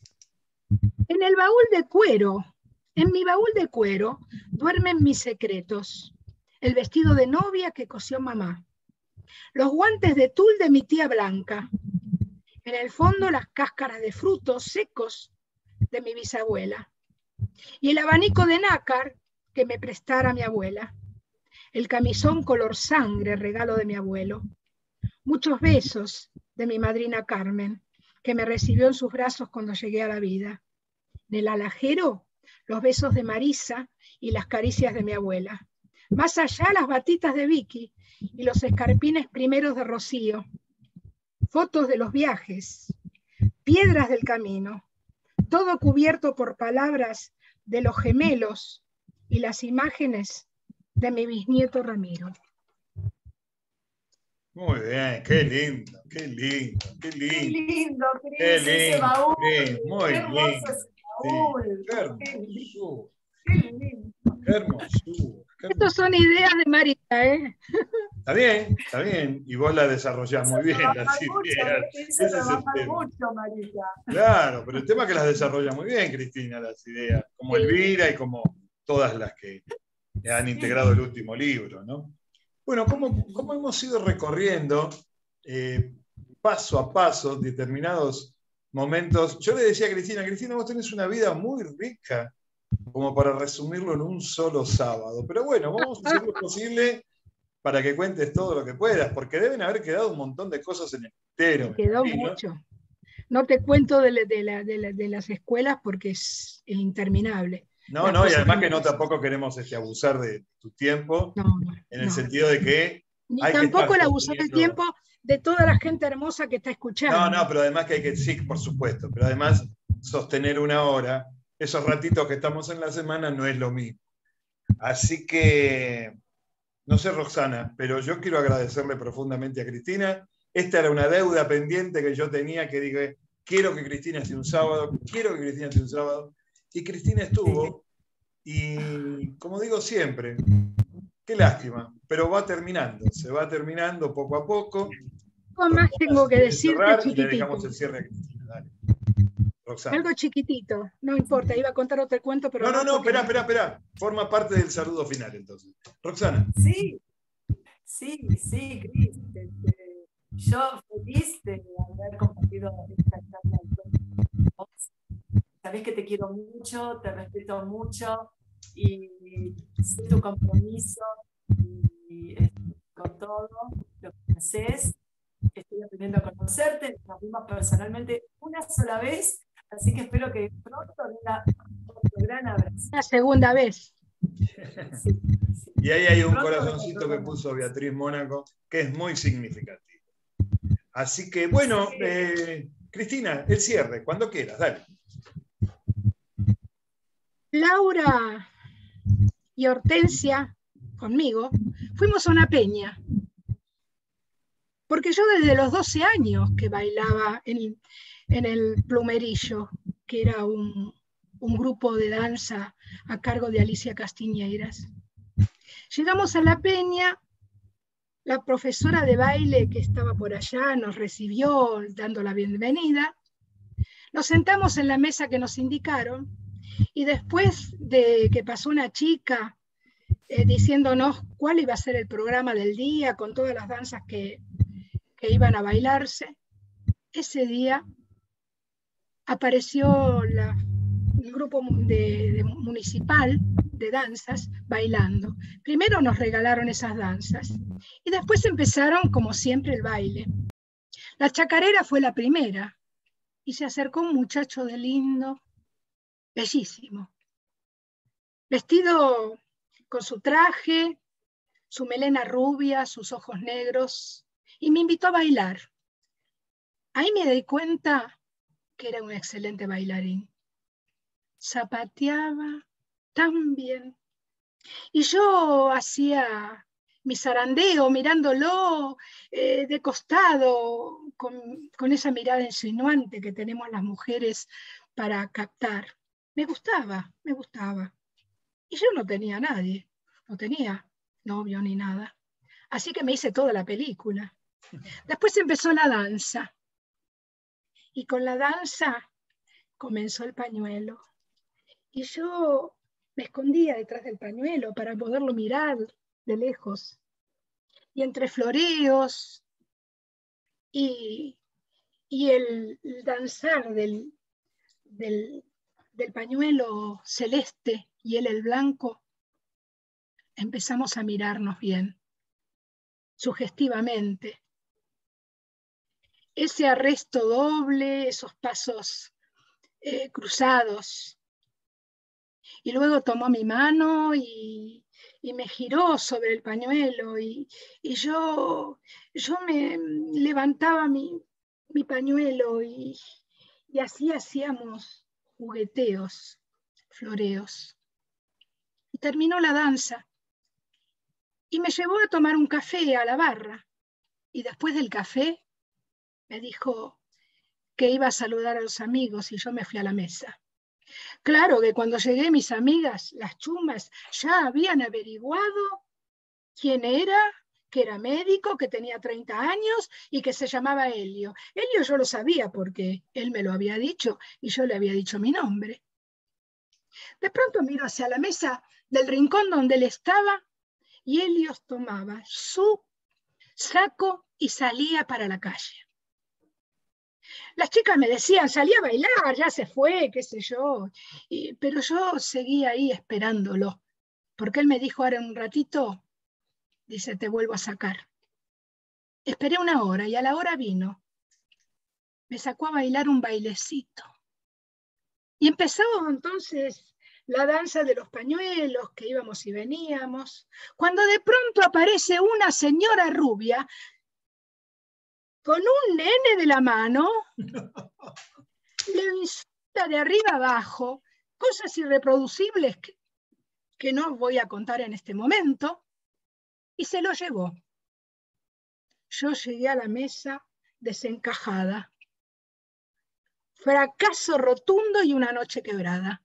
En el baúl de cuero, en mi baúl de cuero, duermen mis secretos. El vestido de novia que cosió mamá. Los guantes de tul de mi tía Blanca. En el fondo, las cáscaras de frutos secos de mi bisabuela. Y el abanico de nácar que me prestara mi abuela. El camisón color sangre, regalo de mi abuelo. Muchos besos de mi madrina Carmen, que me recibió en sus brazos cuando llegué a la vida. En el alajero, los besos de Marisa y las caricias de mi abuela. Más allá, las batitas de Vicky y los escarpines primeros de Rocío. Fotos de los viajes, piedras del camino, todo cubierto por palabras de los gemelos y las imágenes de mi bisnieto Ramiro. Muy bien, qué lindo, qué lindo, qué lindo. Qué lindo, Qué Cris, ese lindo, baúl. Cris, muy Qué hermoso lindo. ese Sí, baúl. qué Qué lindo. hermosura, Qué lindo. qué hermosura, qué Estas son hermosura. ideas de Marita, ¿eh? Está bien, está bien. Y vos la desarrollás Hizo muy bien, las trabajar mucho, ideas. ¿eh? Hizo Ese es el trabajar tema. mucho, Marita. Claro, pero el tema es que las desarrolla muy bien, Cristina, las ideas. Como Sí. Elvira y como todas las que han integrado el último libro, ¿no? Bueno, ¿cómo, cómo hemos ido recorriendo eh, paso a paso determinados momentos? Yo le decía a Cristina, Cristina, vos tenés una vida muy rica como para resumirlo en un solo sábado. Pero bueno, vamos a hacer lo posible para que cuentes todo lo que puedas, porque deben haber quedado un montón de cosas en el tintero. Me quedó mucho. No te cuento de, la, de, la, de, la, de las escuelas porque es, es interminable. No, no, y además que, que no tampoco queremos este, abusar de tu tiempo, no, no, en el no. sentido de que... Ni hay tampoco que el abusar del tiempo de toda la gente hermosa que está escuchando. No, no, pero además que hay que, sí, por supuesto, pero además sostener una hora, esos ratitos que estamos en la semana no es lo mismo. Así que, no sé, Roxana, pero yo quiero agradecerle profundamente a Cristina. Esta era una deuda pendiente que yo tenía, que dije, quiero que Cristina esté un sábado, quiero que Cristina esté un sábado. Y Cristina estuvo, y como digo siempre, qué lástima, pero va terminando, se va terminando poco a poco. Algo más tengo que decirte, chiquitito. Y le dejamos el cierre a Cristina, dale. Roxana. Algo chiquitito, no importa, iba a contar otro cuento, pero no, no, no, no, espera, espera, espera. Forma parte del saludo final, entonces. Roxana. Sí, sí, sí, Cris. Este, yo feliz de haber compartido esta charla con vos. Sabés que te quiero mucho, te respeto mucho y sé tu compromiso y, y con todo lo que haces. Estoy aprendiendo a conocerte, nos vimos personalmente una sola vez, así que espero que pronto venga otro gran abrazo. La segunda vez. Sí, sí. Y ahí hay un pronto corazoncito que puso Beatriz Mónaco, que es muy significativo. Así que, bueno, sí. eh, Cristina, el cierre, cuando quieras, dale. Laura y Hortensia, conmigo, fuimos a una peña. Porque yo desde los doce años que bailaba en, en el Plumerillo, que era un, un grupo de danza a cargo de Alicia Castiñeiras. Llegamos a la peña, la profesora de baile que estaba por allá nos recibió dando la bienvenida. Nos sentamos en la mesa que nos indicaron y después de que pasó una chica eh, diciéndonos cuál iba a ser el programa del día con todas las danzas que que iban a bailarse, ese día apareció la, el grupo de, de municipal de danzas bailando. Primero nos regalaron esas danzas y después empezaron, como siempre, el baile. La chacarera fue la primera y se acercó un muchacho de lindo, bellísimo, vestido con su traje, su melena rubia, sus ojos negros, y me invitó a bailar. Ahí me di cuenta que era un excelente bailarín. Zapateaba tan bien. Y yo hacía mi zarandeo mirándolo eh, de costado, con, con esa mirada insinuante que tenemos las mujeres para captar. Me gustaba, me gustaba. Y yo no tenía a nadie, no tenía novio ni nada. Así que me hice toda la película. Después empezó la danza. Y con la danza comenzó el pañuelo. Y yo me escondía detrás del pañuelo para poderlo mirar de lejos. Y entre floreos y, y el, el danzar del, del, del pañuelo celeste y él el blanco, empezamos a mirarnos bien, sugestivamente. Ese arresto doble, esos pasos eh, cruzados. Y luego tomó mi mano y, y me giró sobre el pañuelo y, y yo, yo me levantaba mi, mi pañuelo y, y así hacíamos jugueteos, floreos. Y terminó la danza y me llevó a tomar un café a la barra. Y después del café me dijo que iba a saludar a los amigos y yo me fui a la mesa. Claro que cuando llegué, mis amigas, las chumas, ya habían averiguado quién era, que era médico, que tenía treinta años y que se llamaba Helio. Helio yo lo sabía porque él me lo había dicho y yo le había dicho mi nombre. De pronto miro hacia la mesa del rincón donde él estaba y Helio tomaba su saco y salía para la calle. Las chicas me decían, salí a bailar, ya se fue, qué sé yo. Y, pero yo seguía ahí esperándolo, porque él me dijo, ahora un ratito, dice, te vuelvo a sacar. Esperé una hora y a la hora vino. Me sacó a bailar un bailecito. Y empezamos entonces la danza de los pañuelos, que íbamos y veníamos, cuando de pronto aparece una señora rubia con un nene de la mano, le insulta de arriba abajo, cosas irreproducibles que, que no voy a contar en este momento, y se lo llevó. Yo llegué a la mesa desencajada. Fracaso rotundo y una noche quebrada.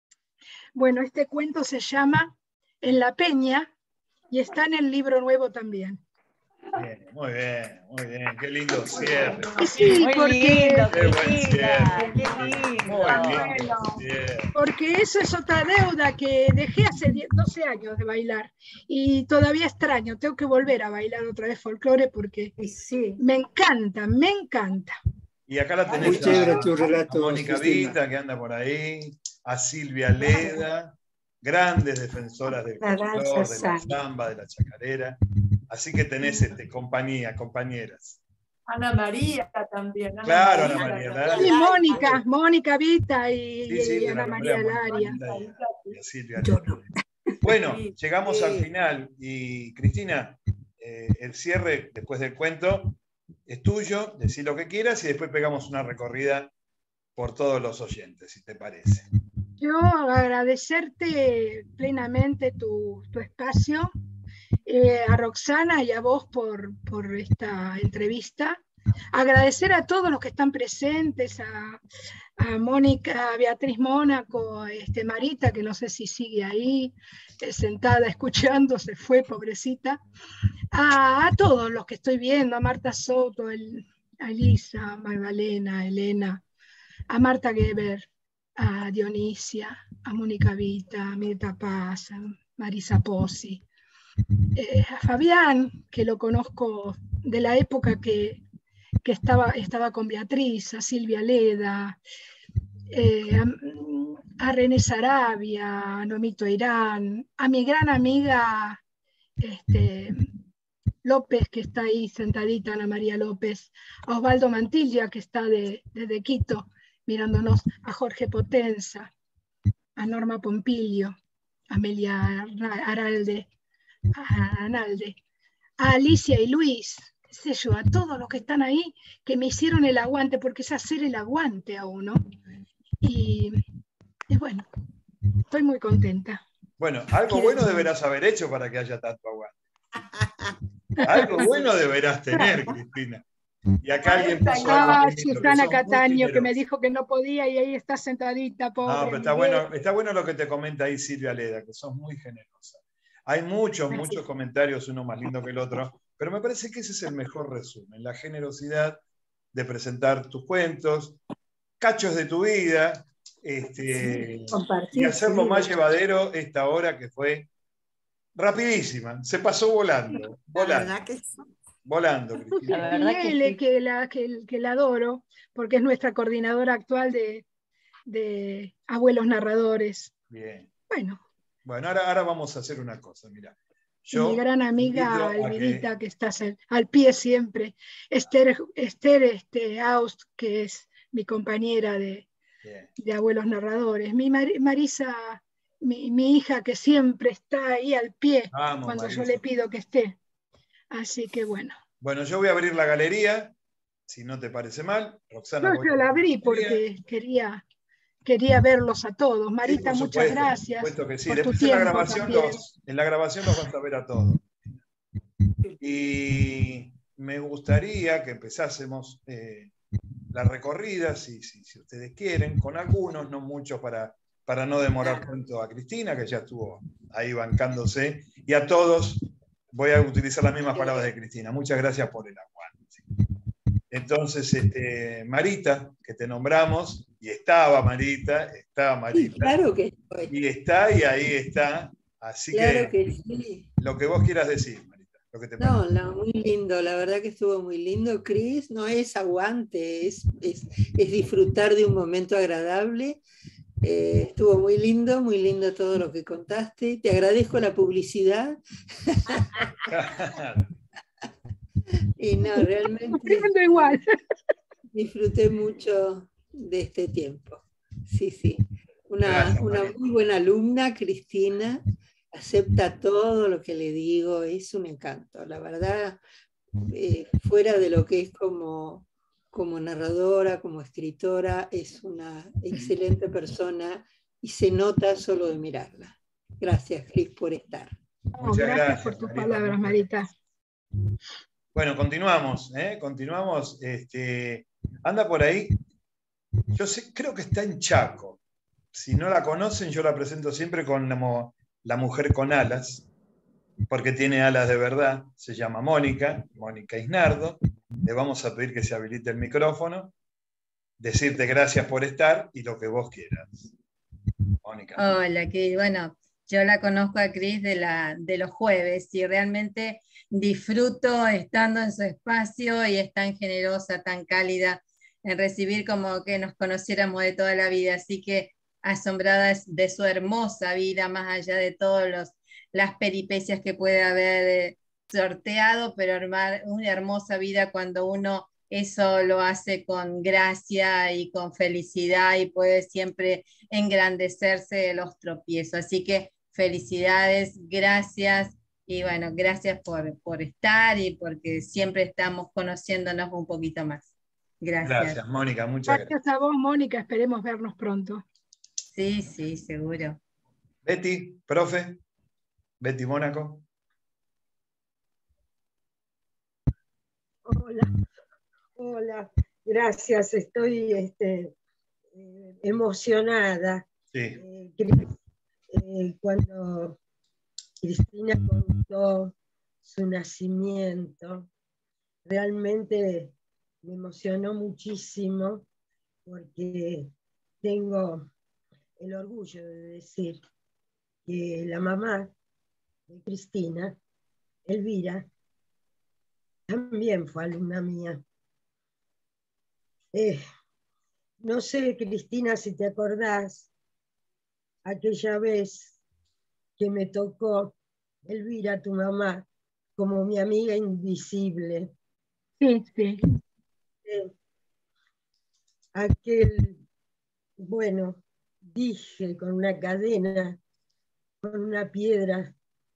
Bueno, este cuento se llama En la Peña y está en el libro nuevo también. Bien, muy bien, muy bien, qué lindo cierre. Sí, muy porque, lindo, Qué buen Cristina, cierre. qué lindo. Muy lindo cierre. porque eso es otra deuda que dejé hace doce años de bailar y todavía extraño, tengo que volver a bailar otra vez folclore porque Sí. me encanta, me encanta. Y acá la tenés Muy chévere a, tu relato, a Mónica Cristina. Vita, que anda por ahí, a Silvia Leda, grandes defensoras del La danza folclore, de la sana. samba, de la chacarera. Así que tenés este, compañía, compañeras. Ana María también. Ana Claro, María, Ana María también. Y Laria. Mónica, Mónica Vita y, Sí, sí, y te la Ana nombré María a Mónica Laria. Vita y a- y a Silvia Yo Leda. no. Bueno, Sí. llegamos Sí. al final y Cristina, eh, el cierre después del cuento es tuyo, decí lo que quieras y después pegamos una recorrida por todos los oyentes, si te parece. Yo agradecerte plenamente tu, tu espacio, eh, a Roxana y a vos por, por esta entrevista. Agradecer a todos los que están presentes, a, a Mónica, a Beatriz Mónaco, este, Marita, que no sé si sigue ahí, eh, sentada escuchando, se fue, pobrecita. A, a todos los que estoy viendo, a Marta Soto, el, a Elisa, a Magdalena, a Elena, a Marta Geber, a Dionisia, a Mónica Vita, a Mirta Paz, a Marisa Pozzi, eh, a Fabián, que lo conozco de la época que, que estaba, estaba con Beatriz, a Silvia Leda, eh, a, a René Sarabia, a Nomito Irán, a mi gran amiga este, López, que está ahí sentadita, Ana María López, a Osvaldo Mantilla, que está de, desde Quito, mirándonos, a Jorge Potenza, a Norma Pompilio, a Amelia Aralde, a Analde, a Alicia y Luis, qué sé yo, a todos los que están ahí, que me hicieron el aguante, porque es hacer el aguante a uno. Y, y bueno, estoy muy contenta. Bueno, algo bueno deberás haber hecho para que haya tanto aguante. Algo bueno deberás tener, Cristina. Y acá alguien puso algo Ah, muy lindo, que Susana sos muy Cataño, que me generosa. dijo que no podía y ahí está sentadita, pobre. No, pero está Miguel. bueno, está bueno lo que te comenta ahí Silvia Leda, que sos muy generosa. Hay muchos, muchos comentarios, uno más lindo que el otro, pero me parece que ese es el mejor resumen, la generosidad de presentar tus cuentos, cachos de tu vida, este, Compartir y hacerlo tu más vida. llevadero esta hora que fue rapidísima, se pasó volando, La volando, verdad que sí. volando, La Cristina. verdad que Ele, sí. que la, que, que la adoro, porque es nuestra coordinadora actual de, de Abuelos Narradores. Bien. Bueno, Bueno, ahora, ahora vamos a hacer una cosa, mira. y mi Yo gran amiga invito a que- Elvirita, que, estás al, al pie siempre. Esther, Esther este, Aust, que es mi compañera de, Bien. de Abuelos Narradores. Mi Mar- Marisa, mi, mi hija, que siempre está ahí al pie Vamos, cuando Marisa. yo le pido que esté. Así que bueno. Bueno, yo voy a abrir la galería, si no te parece mal. Roxana, No, voy yo a la abrir abrí la galería. porque quería, quería verlos a todos. Sí, Marita, por muchas supuesto, por gracias supuesto que sí. por tu Después en la, tiempo grabación también. los, en la grabación los vas a ver a todos. Y me gustaría que empezásemos eh, la recorrida, si, si, si ustedes quieren, con algunos, no muchos, para, para no demorar tanto a Cristina, que ya estuvo ahí bancándose, y a todos voy a utilizar las mismas palabras de Cristina. Muchas gracias por el aguante. Entonces, este, Marita, que te nombramos, y estaba Marita, estaba Marita. Sí, claro que estoy. Y está, y ahí está. Así claro que, que sí. Lo que vos quieras decir, Marita. Lo que te no, no, muy lindo, la verdad que estuvo muy lindo, Cris. No es aguante, es, es, es disfrutar de un momento agradable. Eh, estuvo muy lindo, muy lindo todo lo que contaste. Te agradezco la publicidad. Y no, realmente igual. disfruté mucho de este tiempo. Sí, sí. Una, Gracias, una muy buena alumna, Cristina. Acepta todo lo que le digo, es un encanto. La verdad, eh, fuera de lo que es como, como narradora, como escritora, es una excelente persona y se nota solo de mirarla. Gracias, Cris, por estar. Oh, gracias, gracias por tus Marita, palabras, Marita. Bueno, continuamos, ¿eh? Continuamos. Este, anda por ahí. Yo sé, creo que está en Chaco. Si no la conocen, yo la presento siempre como la mujer con alas, porque tiene alas de verdad. Se llama Mónica, Mónica Isnardo. Le vamos a pedir que se habilite el micrófono, decirte gracias por estar y lo que vos quieras. Mónica. Hola, que bueno, yo la conozco a Cris de, la, de los jueves y realmente disfruto estando en su espacio y es tan generosa, tan cálida en recibir como que nos conociéramos de toda la vida, así que asombrada de su hermosa vida, más allá de todas las peripecias que puede haber sorteado, pero armar una hermosa vida cuando uno eso lo hace con gracia y con felicidad y puede siempre engrandecerse de los tropiezos. Así que felicidades, gracias y bueno, gracias por, por estar y porque siempre estamos conociéndonos un poquito más. Gracias. Gracias, Mónica, muchas gracias. Gracias a vos, Mónica, esperemos vernos pronto. Sí, sí, seguro. Betty, profe, Betty Mónaco. Hola, hola, gracias, estoy este, eh, emocionada. Sí. Eh, eh, cuando Cristina contó su nacimiento, realmente me emocionó muchísimo porque tengo el orgullo de decir que la mamá de Cristina, Elvira, también fue alumna mía. Eh, no sé, Cristina, si te acordás, aquella vez que me tocó Elvira, tu mamá, como mi amiga invisible. Sí, sí. Eh, aquel, bueno, dije con una cadena, con una piedra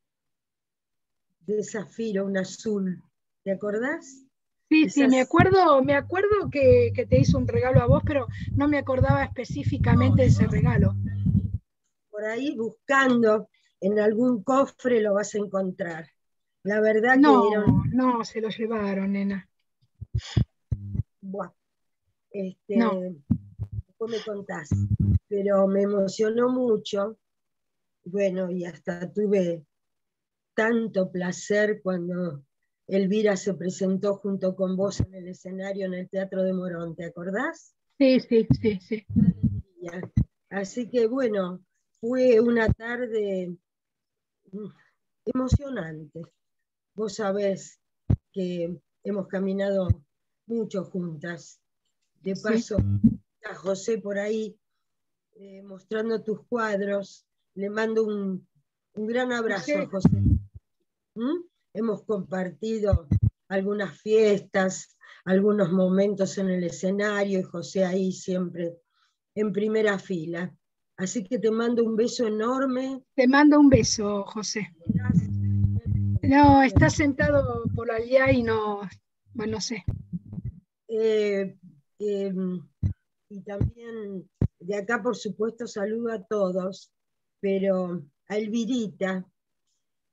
de zafiro, un azul. ¿Te acordás? Sí, Esas... sí, me acuerdo, me acuerdo que, que te hizo un regalo a vos, pero no me acordaba específicamente de ese regalo. Por ahí buscando en algún cofre lo vas a encontrar. La verdad no, que era un... No, se lo llevaron, nena. Buah. Este, no. Después me contás. Pero me emocionó mucho. Bueno, y hasta tuve tanto placer cuando Elvira se presentó junto con vos en el escenario en el Teatro de Morón, ¿te acordás? Sí, sí, sí, sí. Así que bueno, fue una tarde emocionante. Vos sabés que hemos caminado mucho juntas. De paso, sí. A José por ahí eh, mostrando tus cuadros. Le mando un, un gran abrazo sí. a José. ¿Mm? Hemos compartido algunas fiestas, algunos momentos en el escenario y José ahí siempre en primera fila. Así que te mando un beso enorme. Te mando un beso, José. Gracias. No, está sentado por allá y no, bueno, no sé. Eh, eh, y también de acá, por supuesto, saludo a todos, pero a Elvirita,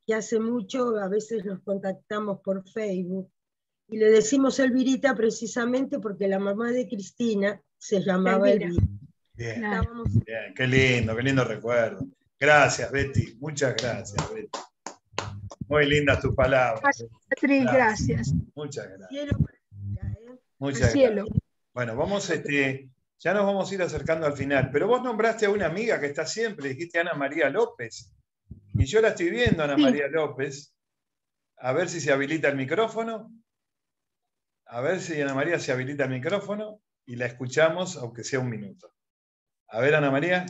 que hace mucho a veces nos contactamos por Facebook. Y le decimos Elvirita precisamente porque la mamá de Cristina se llamaba Elvira. Elvira. Bien, Estábamos- bien, qué lindo, qué lindo recuerdo. Gracias, Betty, muchas gracias, Betty. Muy lindas tus palabras. Gracias, Beatriz, gracias. Muchas gracias. Cielo para Elvira, ¿eh? Muchas Al cielo. gracias. Bueno, vamos, este, ya nos vamos a ir acercando al final, pero vos nombraste a una amiga que está siempre, dijiste Ana María López, y yo la estoy viendo, Ana Sí. María López, a ver si se habilita el micrófono, a ver si Ana María se habilita el micrófono, y la escuchamos, aunque sea un minuto. A ver, Ana María.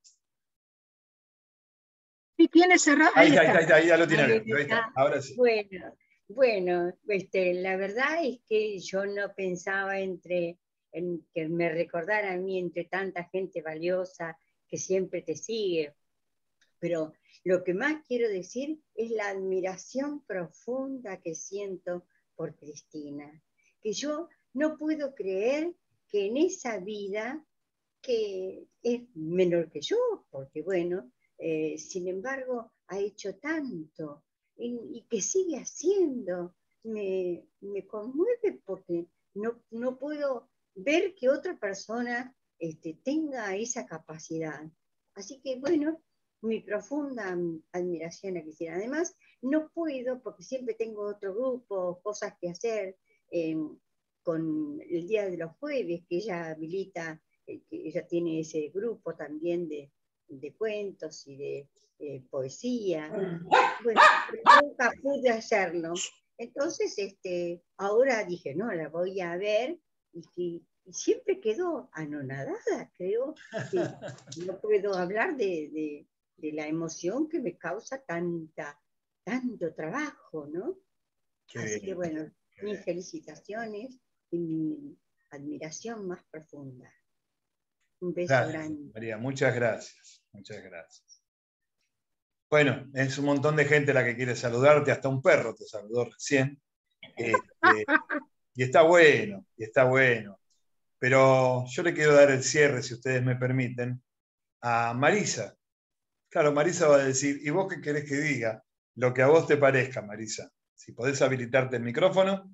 Sí, tiene cerrado. Ahí Ahí está, ahí está. está, ahí ya lo tiene Ahí abierto, ahí está, está. ahora sí. Bueno, bueno, este, la verdad es que yo no pensaba entre, en que me recordara a mí entre tanta gente valiosa que siempre te sigue, pero lo que más quiero decir es la admiración profunda que siento por Cristina, que yo no puedo creer que en esa vida, que es menor que yo, porque bueno, eh, sin embargo ha hecho tanto, y, y que sigue haciendo, me, me conmueve porque no, no puedo ver que otra persona este, tenga esa capacidad. Así que bueno, mi profunda admiración a Cristina. Además, no puedo, porque siempre tengo otro grupo, cosas que hacer, eh, con el Día de los Jueves, que ella habilita, eh, que ella tiene ese grupo también de, de cuentos y de eh, poesía. Bueno, pero nunca pude hacerlo. Entonces, este, ahora dije, no, la voy a ver, y, y, y siempre quedo anonadada, creo que no puedo hablar de, de, de la emoción que me causa tanta, tanto trabajo, ¿no? Qué Así bien, que bueno, qué mis bien. felicitaciones y mi admiración más profunda. Un beso Gracias, grande. María, muchas gracias, muchas gracias. Bueno, es un montón de gente la que quiere saludarte, hasta un perro te saludó recién. Este, y está bueno, y está bueno. Pero yo le quiero dar el cierre, si ustedes me permiten, a Marisa. Claro, Marisa va a decir, ¿y vos qué querés que diga? Lo que a vos te parezca, Marisa. Si podés habilitarte el micrófono.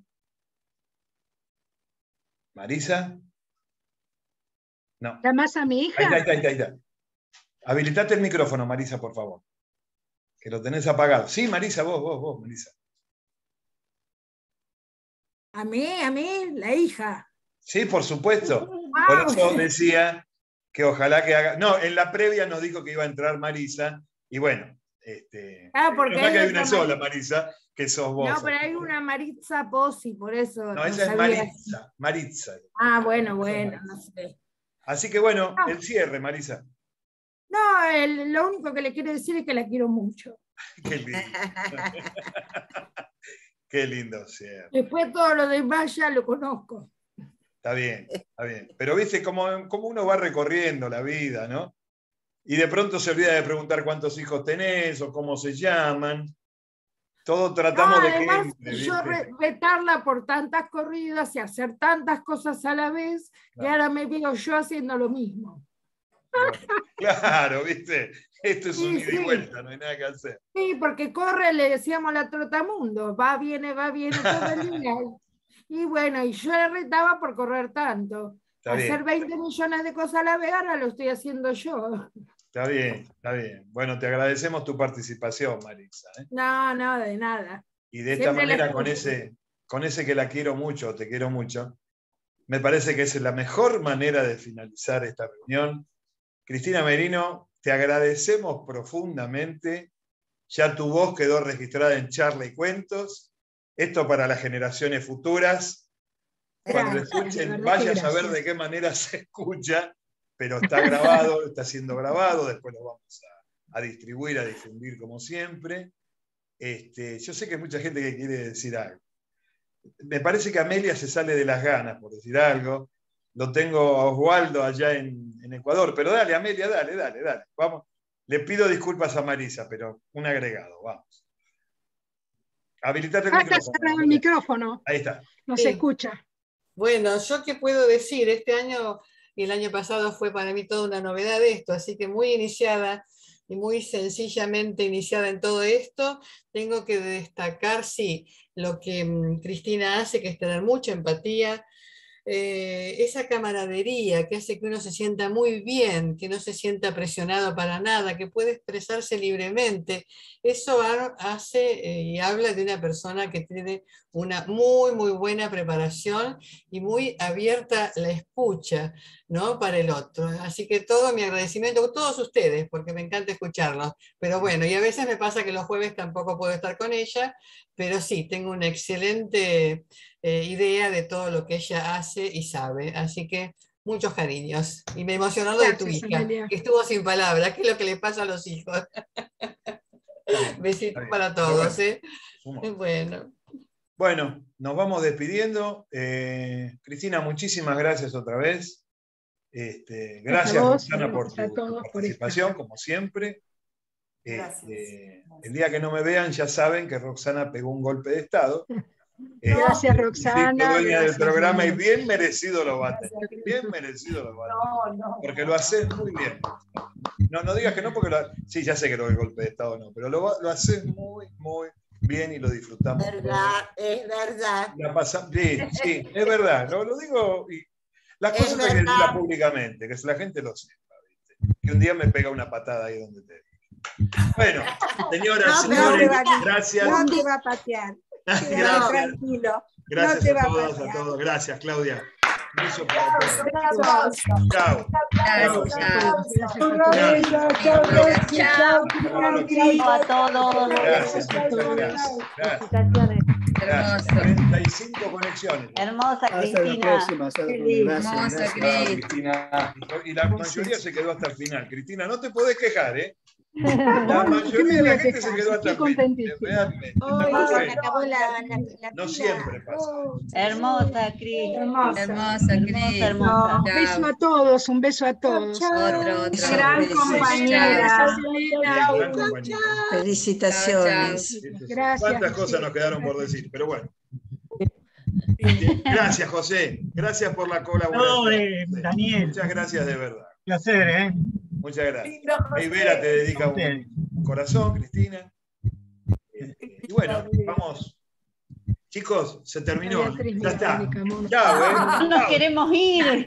Marisa. No. ¿Llamás a mi hija? Ahí está, ahí está, ahí está. Habilitate el micrófono, Marisa, por favor. Que lo tenés apagado. Sí, Marisa, vos, vos, vos, Marisa. A mí, a mí, la hija. Sí, por supuesto. Ah, Por eso bueno. decía que ojalá que haga. No, en la previa nos dijo que iba a entrar Marisa, y bueno, este. Ah, porque Capaz que hay hay una otra sola, Mari- Marisa, que sos vos. No, pero hay una Maritza Pozzi, por eso No, no, esa es sabía. Maritza, Maritza. Ah, bueno, Esa es bueno, Maritza. no sé. Así que bueno, No. el cierre, Marisa. No, el- lo único que le quiero decir es que la quiero mucho. Qué lindo. Qué lindo cierre. Después todo lo demás ya lo conozco. Está bien, está bien. Pero viste cómo, cómo uno va recorriendo la vida, ¿no? Y de pronto se olvida de preguntar cuántos hijos tenés o cómo se llaman. Todo tratamos No, de que además, entre, yo ¿viste? re- retarla por tantas corridas y hacer tantas cosas a la vez, que Claro. ahora me veo yo haciendo lo mismo. Bueno, claro, ¿viste? Esto es un Sí, ida y sí. vuelta, no hay nada que hacer. Sí, porque corre, le decíamos la trotamundo, va, viene, va, viene todo el día. Y bueno, y yo le retaba por correr tanto. Está Hacer bien, veinte millones de cosas a la vez, ahora lo estoy haciendo yo. está bien, está bien. Bueno, te agradecemos tu participación, Marisa, ¿eh? No, no, de nada. Y de esta Siempre la manera, con escucho. ese, con ese que la quiero mucho, te quiero mucho, me parece que es la mejor manera de finalizar esta reunión. Cristina Merino, te agradecemos profundamente. Ya tu voz quedó registrada en Charla y Cuentos. Esto para las generaciones futuras. Cuando lo Gracias, escuchen, de verdad vaya que a saber gracias. de qué manera se escucha, pero está grabado, está siendo grabado, después lo vamos a, a distribuir, a difundir como siempre. Este, yo sé que hay mucha gente que quiere decir algo. Me parece que Amelia se sale de las ganas por decir algo. Lo tengo a Oswaldo allá en, en Ecuador, pero dale, Amelia, dale, dale, dale. Vamos. Le pido disculpas a Marisa, pero un agregado, vamos. Habilitate el Ah, está micrófono. cerrado el Amelia. micrófono, Ahí está. no Sí. se escucha. Bueno, yo qué puedo decir, este año y el año pasado fue para mí toda una novedad esto, así que muy iniciada y muy sencillamente iniciada en todo esto, tengo que destacar, sí, lo que mm, Cristina hace, que es tener mucha empatía, eh, esa camaradería que hace que uno se sienta muy bien, que no se sienta presionado para nada, que puede expresarse libremente. Eso ha- hace eh, y habla de una persona que tiene una muy, muy buena preparación y muy abierta la escucha, ¿no? Para el otro. Así que todo mi agradecimiento a todos ustedes, porque me encanta escucharlos. Pero bueno, y a veces me pasa que los jueves tampoco puedo estar con ella, pero sí, tengo una excelente eh, idea de todo lo que ella hace y sabe. Así que muchos cariños. Y me emocionó lo de tu Gracias, hija, Amelia. que estuvo sin palabras, que es lo que le pasa a los hijos. Está bien, Besitos está bien. para Pero todos. bueno, ¿eh? sumó. Bueno. Bueno, nos vamos despidiendo. Eh, Cristina, muchísimas gracias otra vez. Este, gracias, a vos, Roxana, por gracias a tu, todos tu por esta. participación, como siempre. Gracias. Este, el día que no me vean, ya saben que Roxana pegó un golpe de Estado. Gracias, Este, Roxana. y dueña del Gracias, programa y Daniel. bien merecido lo va a tener. Bien merecido lo va a tener. No, no. Porque lo haces muy bien. No, no digas que no, porque lo, sí, ya sé que lo del golpe de Estado no, pero lo, lo haces muy, muy bien y lo disfrutamos. Verdad, es verdad. La pasa, sí, sí, es verdad. Lo, lo digo. Y las Es cosas hay que decirlas verdad. públicamente, que la gente lo sepa. ¿viste? Que un día me pega una patada ahí donde te. Bueno, señoras, No, pero señores, te va a- gracias. No te va a patear. Quédate Gracias. tranquilo. Gracias no te a va a todas, a patear. todos. Gracias, Claudia. Un beso para todos. Aplausos. Chao. Chao. Gracias, chao. Gracias a todos. Gracias. Chao. Chao a todos. Gracias, muchas gracias. Gracias. Felicitaciones. Gracias. Hermoso. treinta y cinco conexiones. Hermosa Hasta la Cristina. próxima. hasta la Qué próxima. lindo. Gracias, Hermosa, gracias. Cris. Cristina. Y la mayoría se quedó hasta el final. Cristina, no te podés quejar, ¿eh? La ¿Por qué mayoría me de voy la a gente se quejar? quedó hasta Estoy el final. contentísima. Realmente. Hoy Está se me bueno. acabó la, la, la No pila. siempre pasa. Hermosa Cris. Hermosa. Hermosa, Cris. Hermosa. Un beso Chao. a todos, un beso a todos. Otro, otro. Gran Besos. compañera. Chao. Bien, gran compañía. Felicitaciones. Gracias. Cuántas cosas José. nos quedaron por decir, pero bueno. Gracias, José. Gracias por la No, colaboración. eh, Daniel, Muchas gracias de verdad. placer, ¿eh? Muchas gracias. Lindo, José. Y Vera te dedica un corazón, Cristina. Este, Y bueno, vamos. Chicos, se terminó. Beatriz, Ya mi está. única amor. Chao, ¿eh? No nos Chao. queremos ir.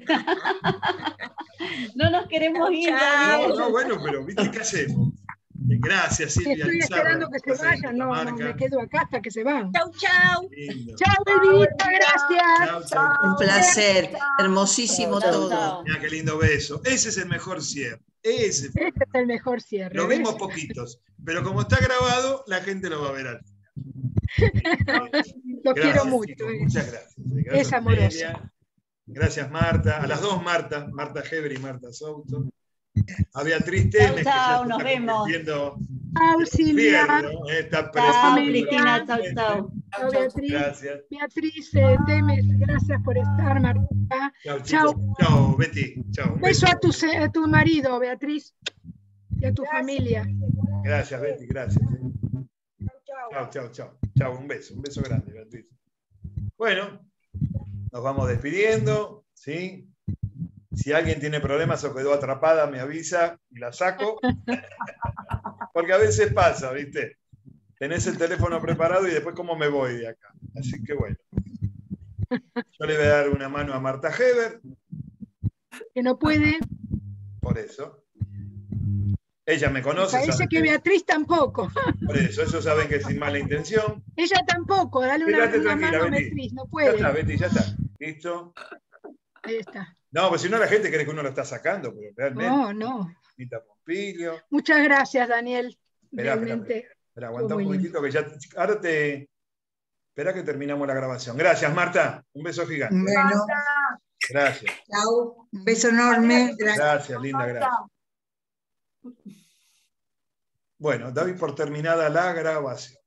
No nos queremos ir. No, Daniel. no, bueno, pero ¿viste qué hacemos? Gracias, Silvia. Estoy Lizarra, esperando que se gracias, vayan, no, no, Catamarca. me quedo acá hasta que se van. Chau, chau. Lindo. Chao, bebita, gracias. Chao, chao. Un placer. Hermosísimo Chao, todo. chao. Mira qué lindo beso. Ese es el mejor cierre. Ese. Este es el mejor cierre. Lo ¿ves? vimos poquitos, pero como está grabado, la gente lo va a ver al final. Lo Gracias, quiero mucho. chicos, eh. muchas gracias. Gracias, Es amoroso. Amelia. Gracias, Marta. A las dos Marta, Marta Heber y Marta Souto. A Beatriz Temes, que ya chao, se nos está vemos. convirtiendo Chao, en Silvia. infierno, eh, está Chao, presente. Cristina. Chao, chao. Chao, Beatriz. Gracias. Beatriz eh, Temes, gracias por estar, Marta. Chao, Chao. chicos. Chao, Betty. Chao. Un Beso beso. a tu, se- a tu marido, Beatriz, y a tu familia. Gracias, Betty. Gracias. Chao, chao, chao. Chao, un beso. Un beso grande, Beatriz. Bueno, nos vamos despidiendo, ¿sí? Si alguien tiene problemas o quedó atrapada, me avisa y la saco. Porque a veces pasa, ¿viste? Tenés el teléfono preparado y después cómo me voy de acá. Así que bueno. Yo le voy a dar una mano a Marta Heber, Que no puede. por eso. Ella me conoce, Parece sabe que Beatriz tampoco. por eso. Eso saben que es sin mala intención. Ella tampoco. Dale una, Quédate una tranquila, mano a Betty. Beatriz, no Ya puede. está, Betty, ya está. ¿Listo? Ahí está. No, pues si no la gente cree que uno lo está sacando, pero realmente. No, no. Anita Pompilio. Muchas gracias, Daniel. Esperá, esperá, Realmente. Espera, aguanta Muy un poquitito que ya. Ahora te. Espera que terminamos la grabación. Gracias, Marta. Un beso gigante. Bueno, Gracias. chau. Un beso enorme. Gracias. Gracias, linda, gracias. Bueno, David por terminada la grabación.